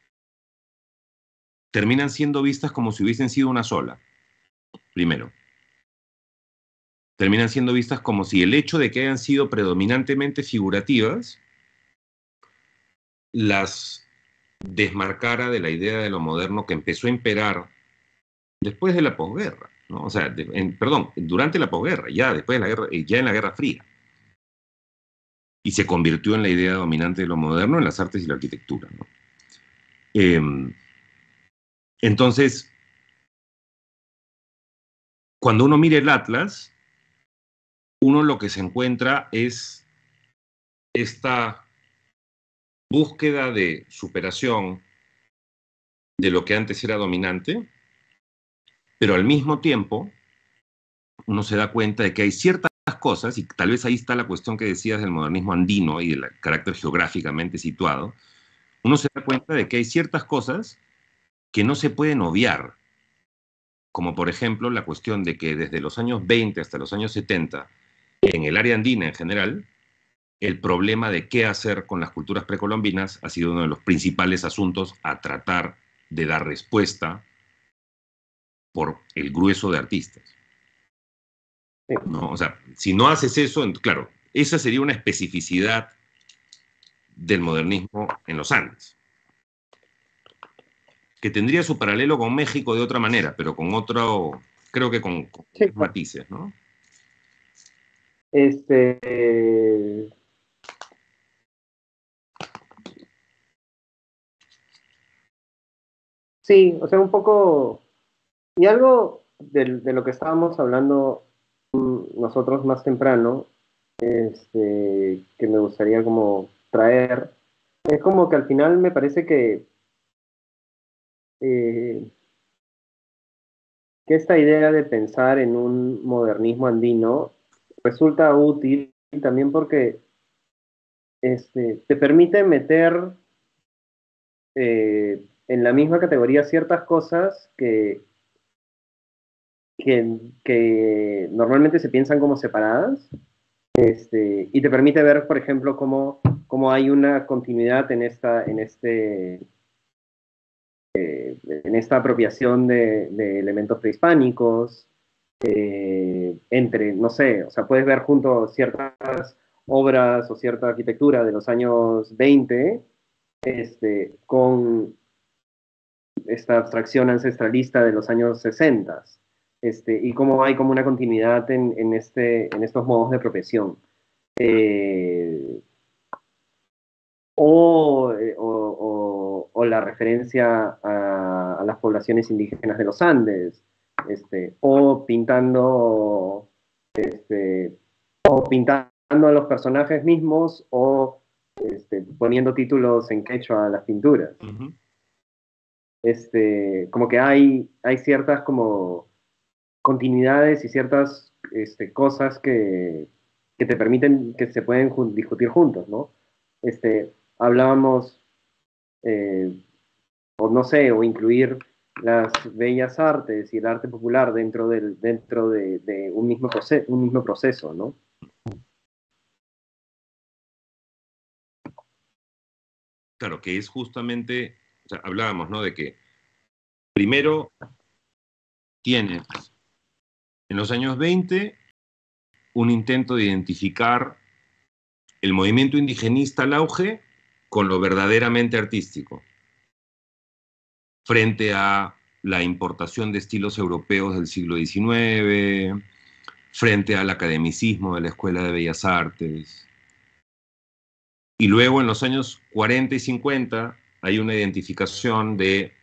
terminan siendo vistas como si hubiesen sido una sola, primero. Terminan siendo vistas como si el hecho de que hayan sido predominantemente figurativas las desmarcara de la idea de lo moderno que empezó a imperar después de la posguerra, ¿no? O sea, durante la posguerra, ya después de la guerra, ya en la Guerra Fría. Y se convirtió en la idea dominante de lo moderno en las artes y la arquitectura, ¿no? Entonces, cuando uno mira el Atlas, uno lo que se encuentra es esta búsqueda de superación de lo que antes era dominante, pero al mismo tiempo uno se da cuenta de que hay ciertas cosas, y tal vez ahí está la cuestión que decías del modernismo andino y del carácter geográficamente situado, uno se da cuenta de que hay ciertas cosas que no se pueden obviar, como por ejemplo la cuestión de que desde los años 20 hasta los años 70, en el área andina en general, el problema de qué hacer con las culturas precolombinas ha sido uno de los principales asuntos a tratar de dar respuesta por el grueso de artistas. Sí. ¿No? O sea, si no haces eso, claro, esa sería una especificidad del modernismo en los Andes, que tendría su paralelo con México de otra manera, pero con otro, creo que con Sí. matices, ¿no? Sí, o sea, un poco, y algo de lo que estábamos hablando nosotros más temprano, que me gustaría como traer, es como que al final me parece eh, que esta idea de pensar en un modernismo andino resulta útil también porque te permite meter en la misma categoría ciertas cosas que normalmente se piensan como separadas, y te permite ver, por ejemplo, cómo hay una continuidad en esta apropiación de elementos prehispánicos, entre, no sé, o sea, puedes ver junto ciertas obras o cierta arquitectura de los años 20, con esta abstracción ancestralista de los años 60, y cómo hay como una continuidad en estos modos de apropiación. O la referencia a las poblaciones indígenas de los Andes, o pintando, o pintando a los personajes mismos, o poniendo títulos en quechua a las pinturas. Uh-huh. Como que hay ciertas como continuidades y ciertas cosas que te permiten que se pueden discutir juntos, ¿no? Hablábamos, o no sé, o incluir las bellas artes y el arte popular dentro de un mismo proceso, ¿no? Claro, que es justamente, o sea, hablábamos, ¿no? De que primero tienes en los años 20 un intento de identificar el movimiento indigenista al auge con lo verdaderamente artístico, frente a la importación de estilos europeos del siglo XIX, frente al academicismo de la Escuela de Bellas Artes. Y luego en los años 40 y 50 hay una identificación de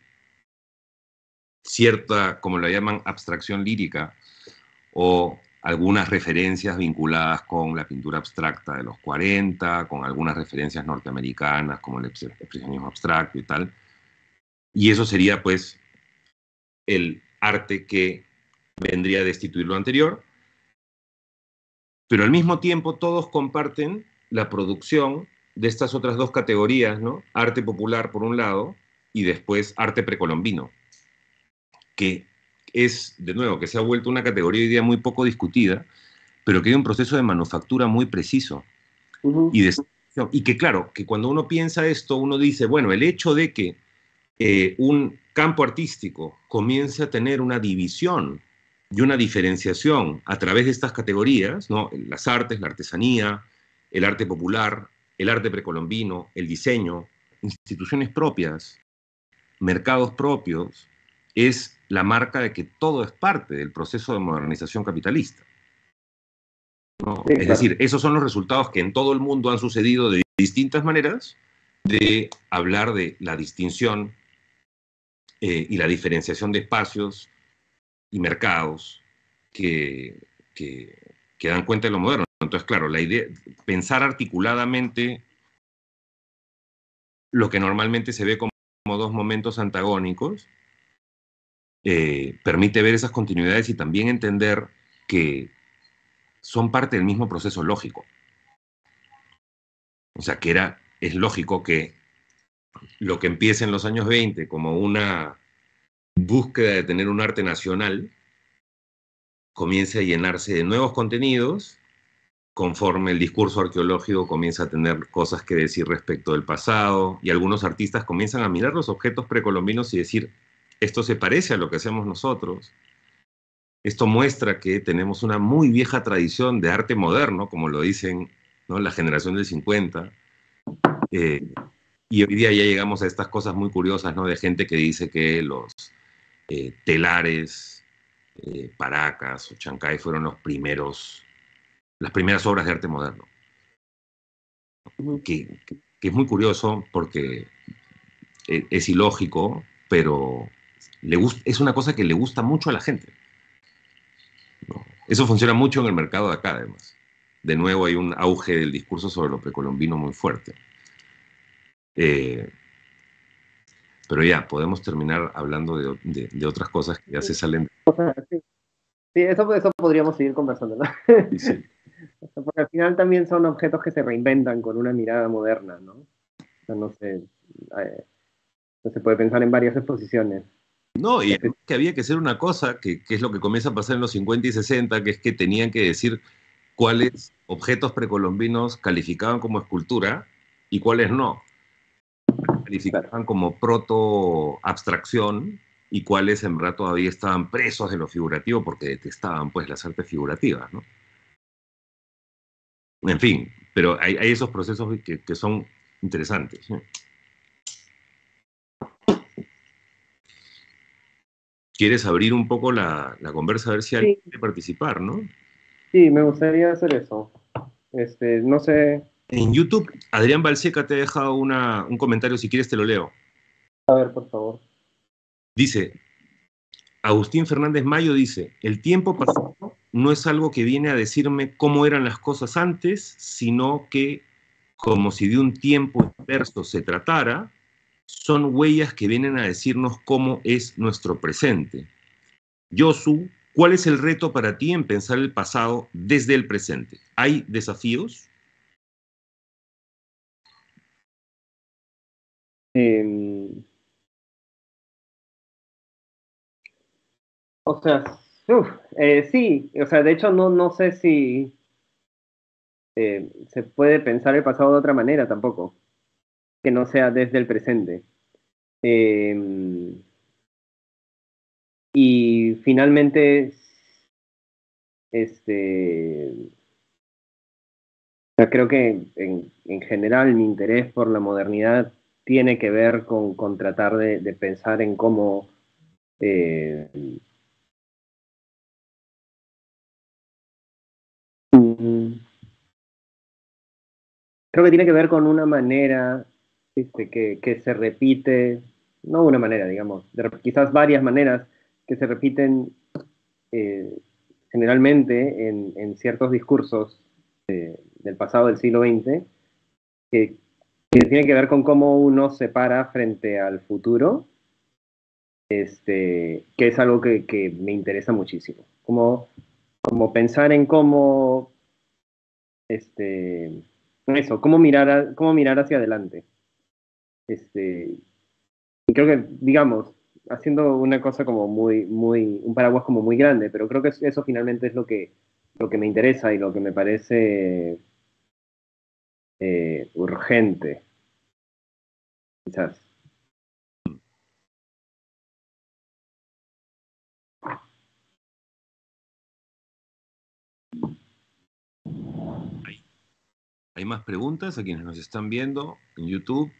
cierta, como la llaman, abstracción lírica, o algunas referencias vinculadas con la pintura abstracta de los 40, con algunas referencias norteamericanas como el expresionismo abstracto y tal. Y eso sería pues el arte que vendría a destituir lo anterior, pero al mismo tiempo todos comparten la producción de estas otras dos categorías, ¿no? Arte popular por un lado y después arte precolombino, que es, de nuevo, que se ha vuelto una categoría hoy día muy poco discutida, pero que hay un proceso de manufactura muy preciso. Uh-huh. Y que claro, que cuando uno piensa esto, uno dice, bueno, el hecho de que un campo artístico comience a tener una división y una diferenciación a través de estas categorías, ¿no? Las artes, la artesanía, el arte popular, el arte precolombino, el diseño, instituciones propias, mercados propios, es la marca de que todo es parte del proceso de modernización capitalista, ¿no? Sí, es claro. decir, esos son los resultados que en todo el mundo han sucedido de distintas maneras de hablar de la distinción y la diferenciación de espacios y mercados que dan cuenta de lo moderno. Entonces, claro, la idea, pensar articuladamente lo que normalmente se ve como dos momentos antagónicos, permite ver esas continuidades y también entender que son parte del mismo proceso lógico. O sea, que es lógico que lo que empieza en los años 20 como una búsqueda de tener un arte nacional comience a llenarse de nuevos contenidos conforme el discurso arqueológico comienza a tener cosas que decir respecto del pasado, y algunos artistas comienzan a mirar los objetos precolombinos y decir, esto se parece a lo que hacemos nosotros. Esto muestra que tenemos una muy vieja tradición de arte moderno, como lo dicen, ¿no?, la generación del 50. Y hoy día ya llegamos a estas cosas muy curiosas, ¿no?, de gente que dice que los telares, Paracas o Chancay fueron las primeras obras de arte moderno. Que es muy curioso porque es ilógico, pero es una cosa que le gusta mucho a la gente, ¿no? Eso funciona mucho en el mercado de acá, además. De nuevo hay un auge del discurso sobre lo precolombino muy fuerte. Pero ya, podemos terminar hablando de otras cosas que ya se salen. Sí, eso podríamos seguir conversando, ¿no? Sí. Porque al final también son objetos que se reinventan con una mirada moderna, ¿no? O sea, no sé, se puede pensar en varias exposiciones. No, y que había que hacer una cosa, que es lo que comienza a pasar en los 50 y 60, que es que tenían que decir cuáles objetos precolombinos calificaban como escultura y cuáles no. Calificaban como proto-abstracción y cuáles en verdad todavía estaban presos de lo figurativo porque detestaban pues las artes figurativas, ¿no? En fin, pero hay esos procesos que son interesantes, ¿no? ¿Quieres abrir un poco la conversa a ver si alguien quiere participar, no? Sí, me gustaría hacer eso. No sé. En YouTube, Adrián Balseca te ha dejado un comentario, si quieres te lo leo. A ver, por favor. Dice, Agustín Fernández Mayo dice, el tiempo pasado no es algo que viene a decirme cómo eran las cosas antes, sino que, como si de un tiempo inverso se tratara, son huellas que vienen a decirnos cómo es nuestro presente. Yosu, ¿cuál es el reto para ti en pensar el pasado desde el presente? ¿Hay desafíos? O sea, sí, o sea, de hecho no sé si se puede pensar el pasado de otra manera tampoco, que no sea desde el presente. Y finalmente, creo que en general mi interés por la modernidad tiene que ver con tratar de pensar en cómo creo que tiene que ver con una manera que se repite, no una manera, digamos, quizás varias maneras que se repiten generalmente en ciertos discursos del pasado del siglo XX, que tiene que ver con cómo uno se para frente al futuro, que es algo que me interesa muchísimo. Como pensar en cómo, cómo mirar hacia adelante. Y creo que, digamos, haciendo una cosa como un paraguas como muy grande, pero creo que eso finalmente es lo que me interesa y lo que me parece urgente, quizás. ¿Hay más preguntas a quienes nos están viendo en YouTube?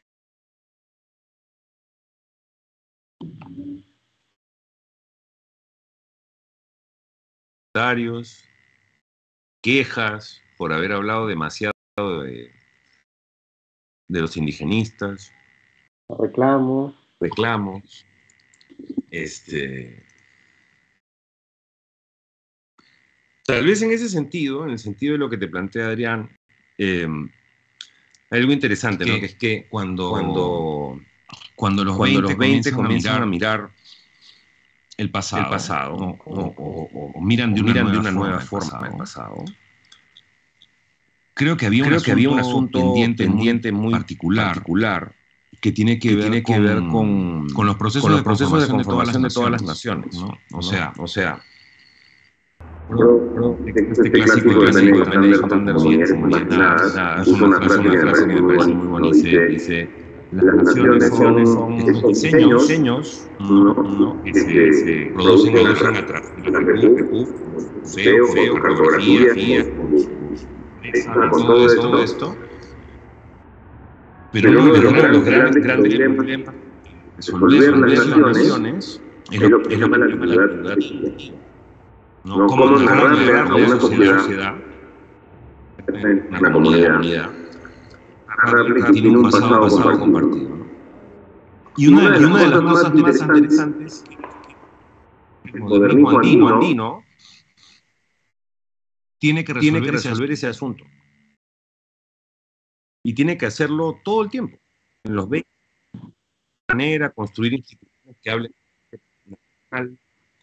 Comentarios, quejas por haber hablado demasiado de los indigenistas. Reclamos. Tal vez en ese sentido, en el sentido de lo que te plantea Adrián, hay algo interesante, ¿no? Que es que cuando los 20 comienzan a mirar el pasado, ¿no? o miran de una nueva forma el pasado, creo que había un asunto pendiente muy particular que tiene que ver con los procesos de conformación de todas las naciones, ¿no? O sea, este clásico de Benedict Anderson, es una frase que me parece muy bonita, dice Las naciones son estos diseños, ¿no? Que se producen a través de la museo, cartografía, todo esto. Pero uno de los grandes problemas resolver las naciones es lo que llama la ciudad, ¿no? Cómo narrarle a una sociedad, una comunidad, narrarle que tiene un pasado compartido, ¿no? Y una de las cosas más interesantes del modernismo andino tiene que resolver ese asunto. Y tiene que hacerlo todo el tiempo, en los 20 manera, construir instituciones que hablen nacional,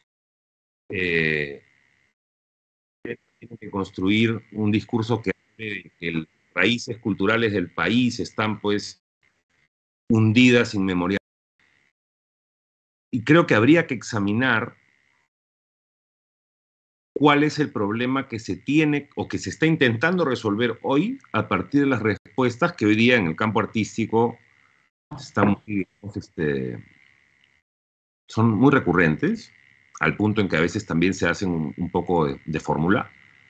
tiene que construir un discurso que hable de que las raíces culturales del país están pues hundidas inmemorialmente. Y creo que habría que examinar cuál es el problema que se tiene o que se está intentando resolver hoy a partir de las respuestas que hoy día en el campo artístico están son muy recurrentes, al punto en que a veces también se hacen un poco de fórmula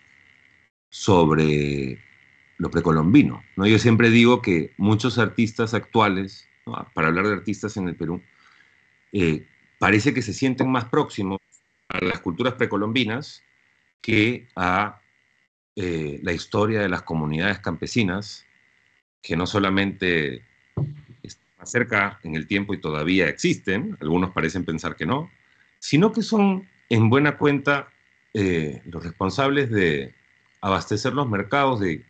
sobre lo precolombino, ¿no? Yo siempre digo que muchos artistas actuales, ¿no? Para hablar de artistas en el Perú, parece que se sienten más próximos a las culturas precolombinas que a la historia de las comunidades campesinas, que no solamente están más cerca en el tiempo y todavía existen, algunos parecen pensar que no, sino que son en buena cuenta los responsables de abastecer los mercados de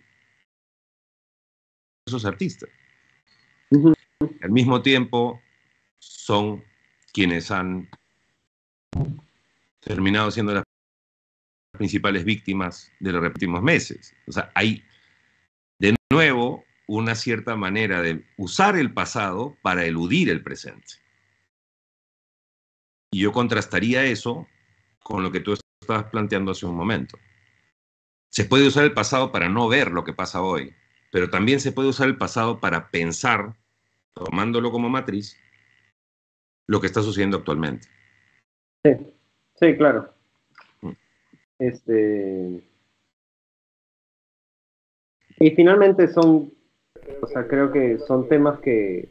esos artistas. Al mismo tiempo, son quienes han terminado siendo las principales víctimas de los últimos meses. O sea, hay de nuevo una cierta manera de usar el pasado para eludir el presente. Y yo contrastaría eso con lo que tú estabas planteando hace un momento. Se puede usar el pasado para no ver lo que pasa hoy, pero también se puede usar el pasado para pensar, tomándolo como matriz, lo que está sucediendo actualmente. Sí, sí, claro. Mm. Y finalmente son, o sea, creo que son temas que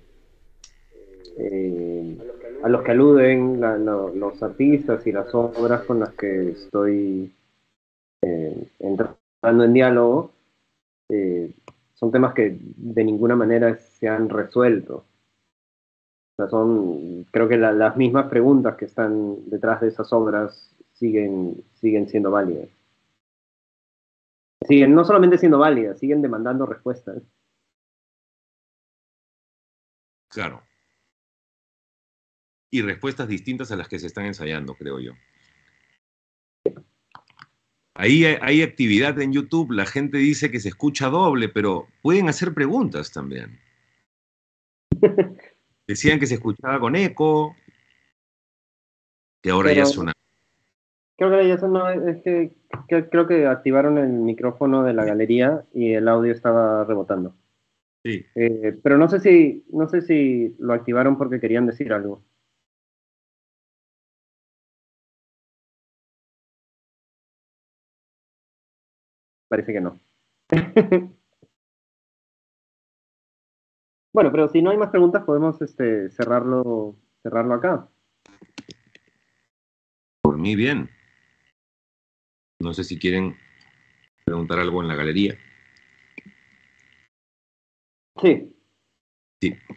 a los que aluden los artistas y las obras con las que estoy entrando en diálogo, son temas que de ninguna manera se han resuelto. O sea, creo que las mismas preguntas que están detrás de esas obras siguen siendo válidas. Siguen no solamente siendo válidas, siguen demandando respuestas. Claro. Y respuestas distintas a las que se están ensayando, creo yo. Ahí hay actividad en YouTube, la gente dice que se escucha doble, pero pueden hacer preguntas también. Decían que se escuchaba con eco, que ahora ya suena. Creo que ya no, es que creo que activaron el micrófono de la galería y el audio estaba rebotando. Sí. Pero no sé si lo activaron porque querían decir algo. Parece que no. Bueno, pero si no hay más preguntas, podemos cerrarlo acá. Por mí, bien. No sé si quieren preguntar algo en la galería. Sí. Sí.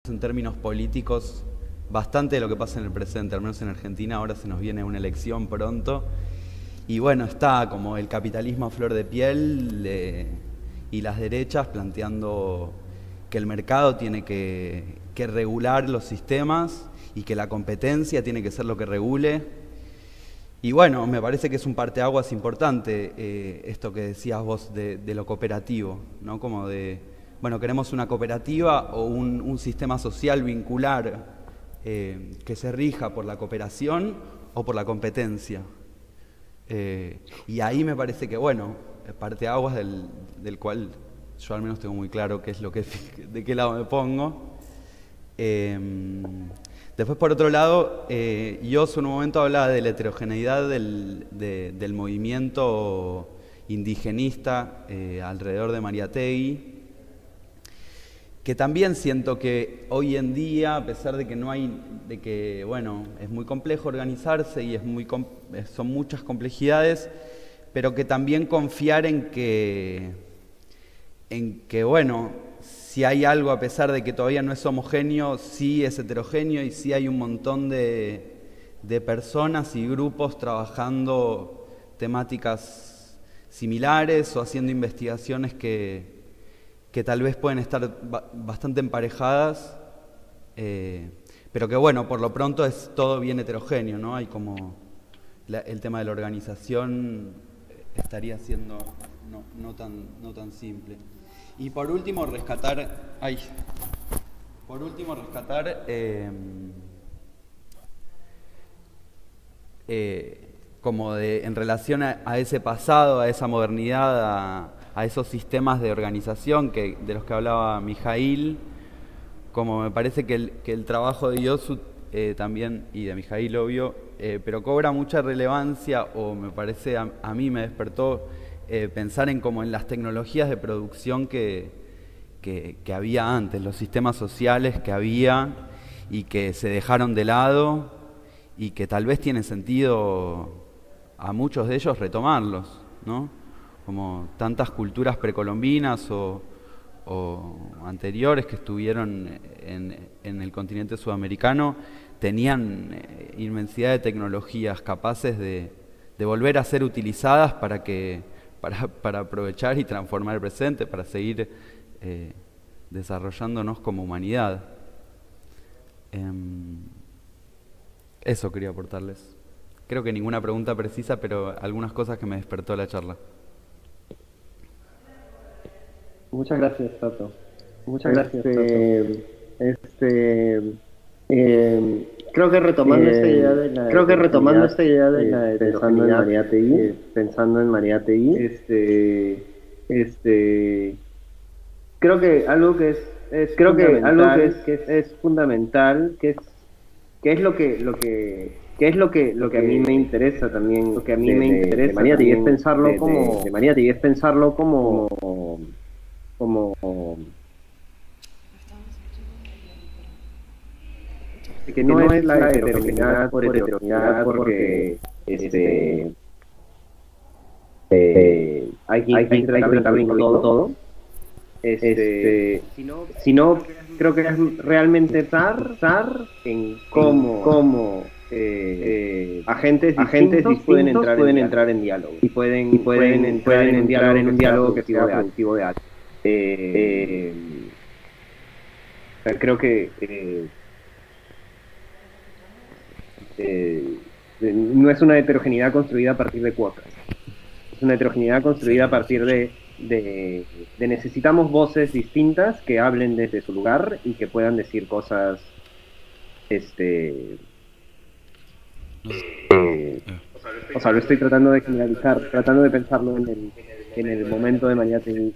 en términos políticos bastante de lo que pasa en el presente, al menos en Argentina. Ahora se nos viene una elección pronto y bueno, está como el capitalismo a flor de piel y las derechas planteando que el mercado tiene que regular los sistemas y que la competencia tiene que ser lo que regule. Y bueno, me parece que es un parteaguas importante esto que decías vos de lo cooperativo, ¿no? Como de, bueno, queremos una cooperativa o un sistema social vincular que se rija por la cooperación o por la competencia. Y ahí me parece que, bueno, parteaguas del cual yo al menos tengo muy claro qué es lo que, de qué lado me pongo. Después, por otro lado, yo en un momento hablaba de la heterogeneidad del movimiento indigenista alrededor de Mariátegui, que también siento que hoy en día, a pesar de que no hay, de que bueno, es muy complejo organizarse y son muchas complejidades, pero que también confiar en que bueno, si hay algo, a pesar de que todavía no es homogéneo, sí es heterogéneo y sí hay un montón de personas y grupos trabajando temáticas similares o haciendo investigaciones que tal vez pueden estar bastante emparejadas, pero que bueno, por lo pronto es todo bien heterogéneo, ¿no? Hay como el tema de la organización estaría siendo no tan simple. Y por último rescatar como en relación a ese pasado, a esa modernidad, a esos sistemas de organización de los que hablaba Mijaíl, como me parece que el trabajo de Yosu también, y de Mijaíl obvio, pero cobra mucha relevancia, o me parece, a mí me despertó pensar en las tecnologías de producción que había antes, los sistemas sociales que había y que se dejaron de lado y que tal vez tiene sentido a muchos de ellos retomarlos, ¿no? Como tantas culturas precolombinas o anteriores que estuvieron en el continente sudamericano tenían inmensidad de tecnologías capaces de volver a ser utilizadas para aprovechar y transformar el presente, para seguir desarrollándonos como humanidad. Eso quería aportarles. Creo que ninguna pregunta precisa, pero algunas cosas que me despertó la charla. Muchas gracias, Tato. Muchas gracias, Tato. Creo que retomando esta idea de la pensando en Mariátegui, creo que algo que es fundamental, que es lo que a mí me interesa también, de Mariátegui, es pensarlo como que no es la heterogeneidad por heterogeneidad, porque hay que tratar todo, sino creo que es realmente pensar en cómo agentes distintos pueden entrar en diálogo y pueden entrar en un diálogo que sea productivo de algo. Creo que no es una heterogeneidad construida a partir de cuotas, es una heterogeneidad construida a partir de necesitamos voces distintas que hablen desde su lugar y que puedan decir cosas o sea, lo estoy tratando de generalizar, tratando de pensarlo en el momento de Mariátegui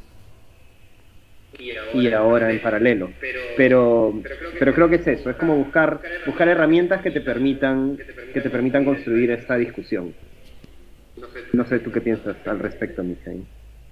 y ahora en paralelo, pero creo que es eso, es como buscar herramientas que te permitan construir esta discusión. No sé tú qué piensas al respecto, Mijaíl.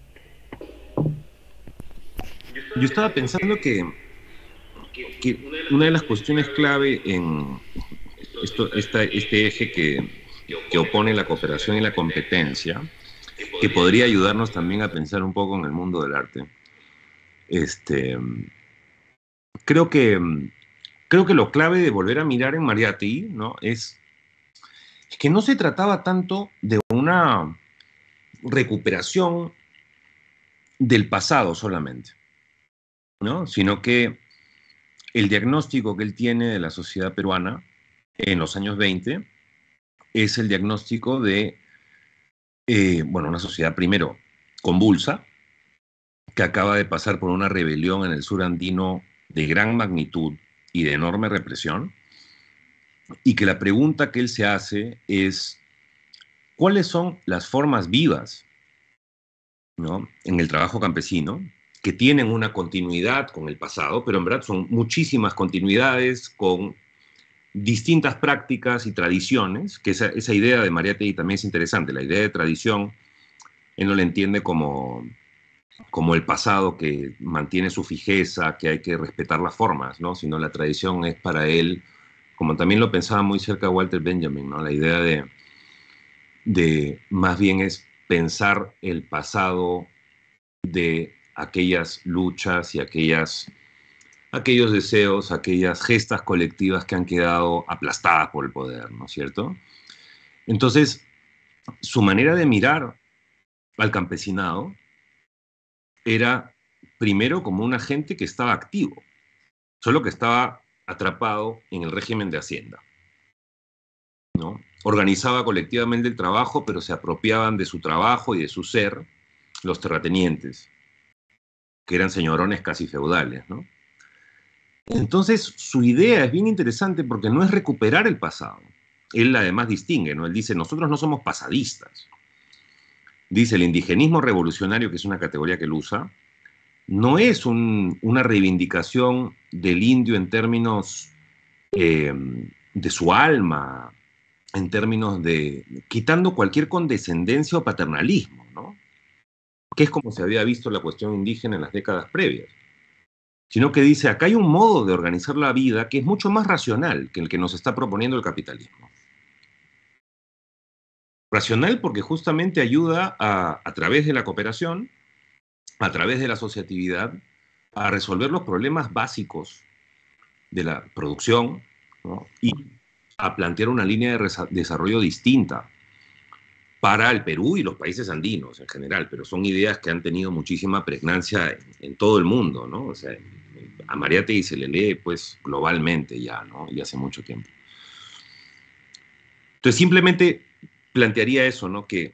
Yo estaba pensando que una de las cuestiones clave en este eje que opone la cooperación y la competencia, que podría ayudarnos también a pensar un poco en el mundo del arte, creo que, creo que lo clave de volver a mirar en Mariátegui, ¿no? Es que no se trataba tanto de una recuperación del pasado solamente, ¿no? Sino que el diagnóstico que él tiene de la sociedad peruana en los años 20 es el diagnóstico de, bueno, una sociedad primero convulsa, que acaba de pasar por una rebelión en el sur andino de gran magnitud y de enorme represión, y que la pregunta que él se hace es, ¿cuáles son las formas vivas, ¿no?, en el trabajo campesino que tienen una continuidad con el pasado, pero en verdad son muchísimas continuidades con distintas prácticas y tradiciones, que esa idea de Mariátegui también es interesante, la idea de tradición, él no la entiende como el pasado que mantiene su fijeza, que hay que respetar las formas, ¿no? Sino la tradición es para él, como también lo pensaba muy cerca de Walter Benjamin, ¿no? La idea de más bien es pensar el pasado de aquellas luchas y aquellos deseos, aquellas gestas colectivas que han quedado aplastadas por el poder, ¿no es cierto? Entonces, su manera de mirar al campesinado era primero como un agente que estaba activo, solo que estaba atrapado en el régimen de Hacienda, ¿no? Organizaba colectivamente el trabajo, pero se apropiaban de su trabajo y de su ser los terratenientes, que eran señorones casi feudales, ¿no? Entonces, su idea es bien interesante porque no es recuperar el pasado. Él además distingue, ¿no? Él dice, nosotros no somos pasadistas. Dice, el indigenismo revolucionario, que es una categoría que él usa, no es una reivindicación del indio en términos de su alma, en términos de quitando cualquier condescendencia o paternalismo, ¿no? Que es como se había visto la cuestión indígena en las décadas previas, sino que dice, acá hay un modo de organizar la vida que es mucho más racional que el que nos está proponiendo el capitalismo. Racional porque justamente ayuda a través de la cooperación, a través de la asociatividad, a resolver los problemas básicos de la producción, ¿no? Y a plantear una línea de desarrollo distinta para el Perú y los países andinos en general, pero son ideas que han tenido muchísima pregnancia en todo el mundo, ¿no? O sea, a Mariátegui se le lee pues globalmente ya, ¿no? Y hace mucho tiempo. Entonces simplemente plantearía eso, ¿no? Que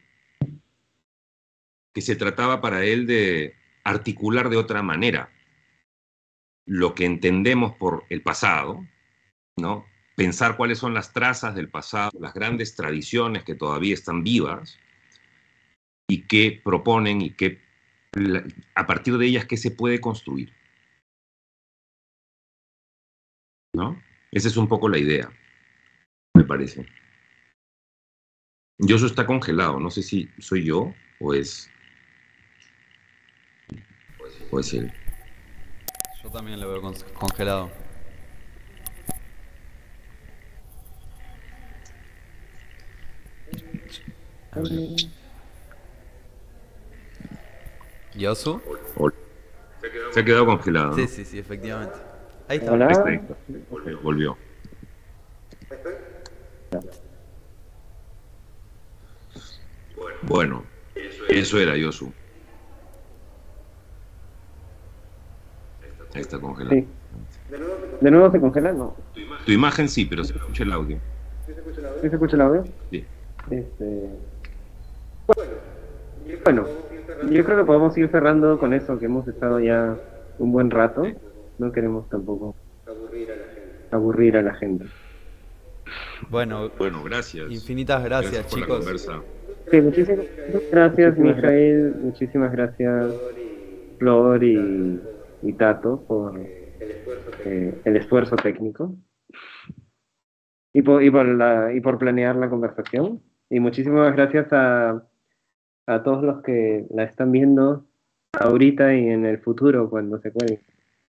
se trataba para él de articular de otra manera lo que entendemos por el pasado, ¿no? Pensar cuáles son las trazas del pasado, las grandes tradiciones que todavía están vivas y qué proponen y qué, a partir de ellas, qué se puede construir, ¿no? Esa es un poco la idea, me parece. Yosu está congelado, no sé si soy yo o es él. Yo también lo veo congelado. A ver. ¿Yosu? Se ha quedado congelado, ¿no? Sí, efectivamente. Ahí está. Hola. Ahí está. Volvió. Bueno, eso era Yosu. Ahí está congelado. Sí. ¿De nuevo se congela? No. Tu imagen sí, pero se escucha el audio. ¿Sí se escucha el audio? Sí. Bueno, yo creo que podemos ir cerrando con eso, que hemos estado ya un buen rato. No queremos tampoco aburrir a la gente. Bueno, Gracias. Infinitas gracias, por chicos. la conversa. Sí, muchísimas gracias, Mijael. Muchísimas gracias, Flor y Tato, por el esfuerzo técnico y por planear la conversación. Y muchísimas gracias a todos los que la están viendo ahorita y en el futuro cuando se puede.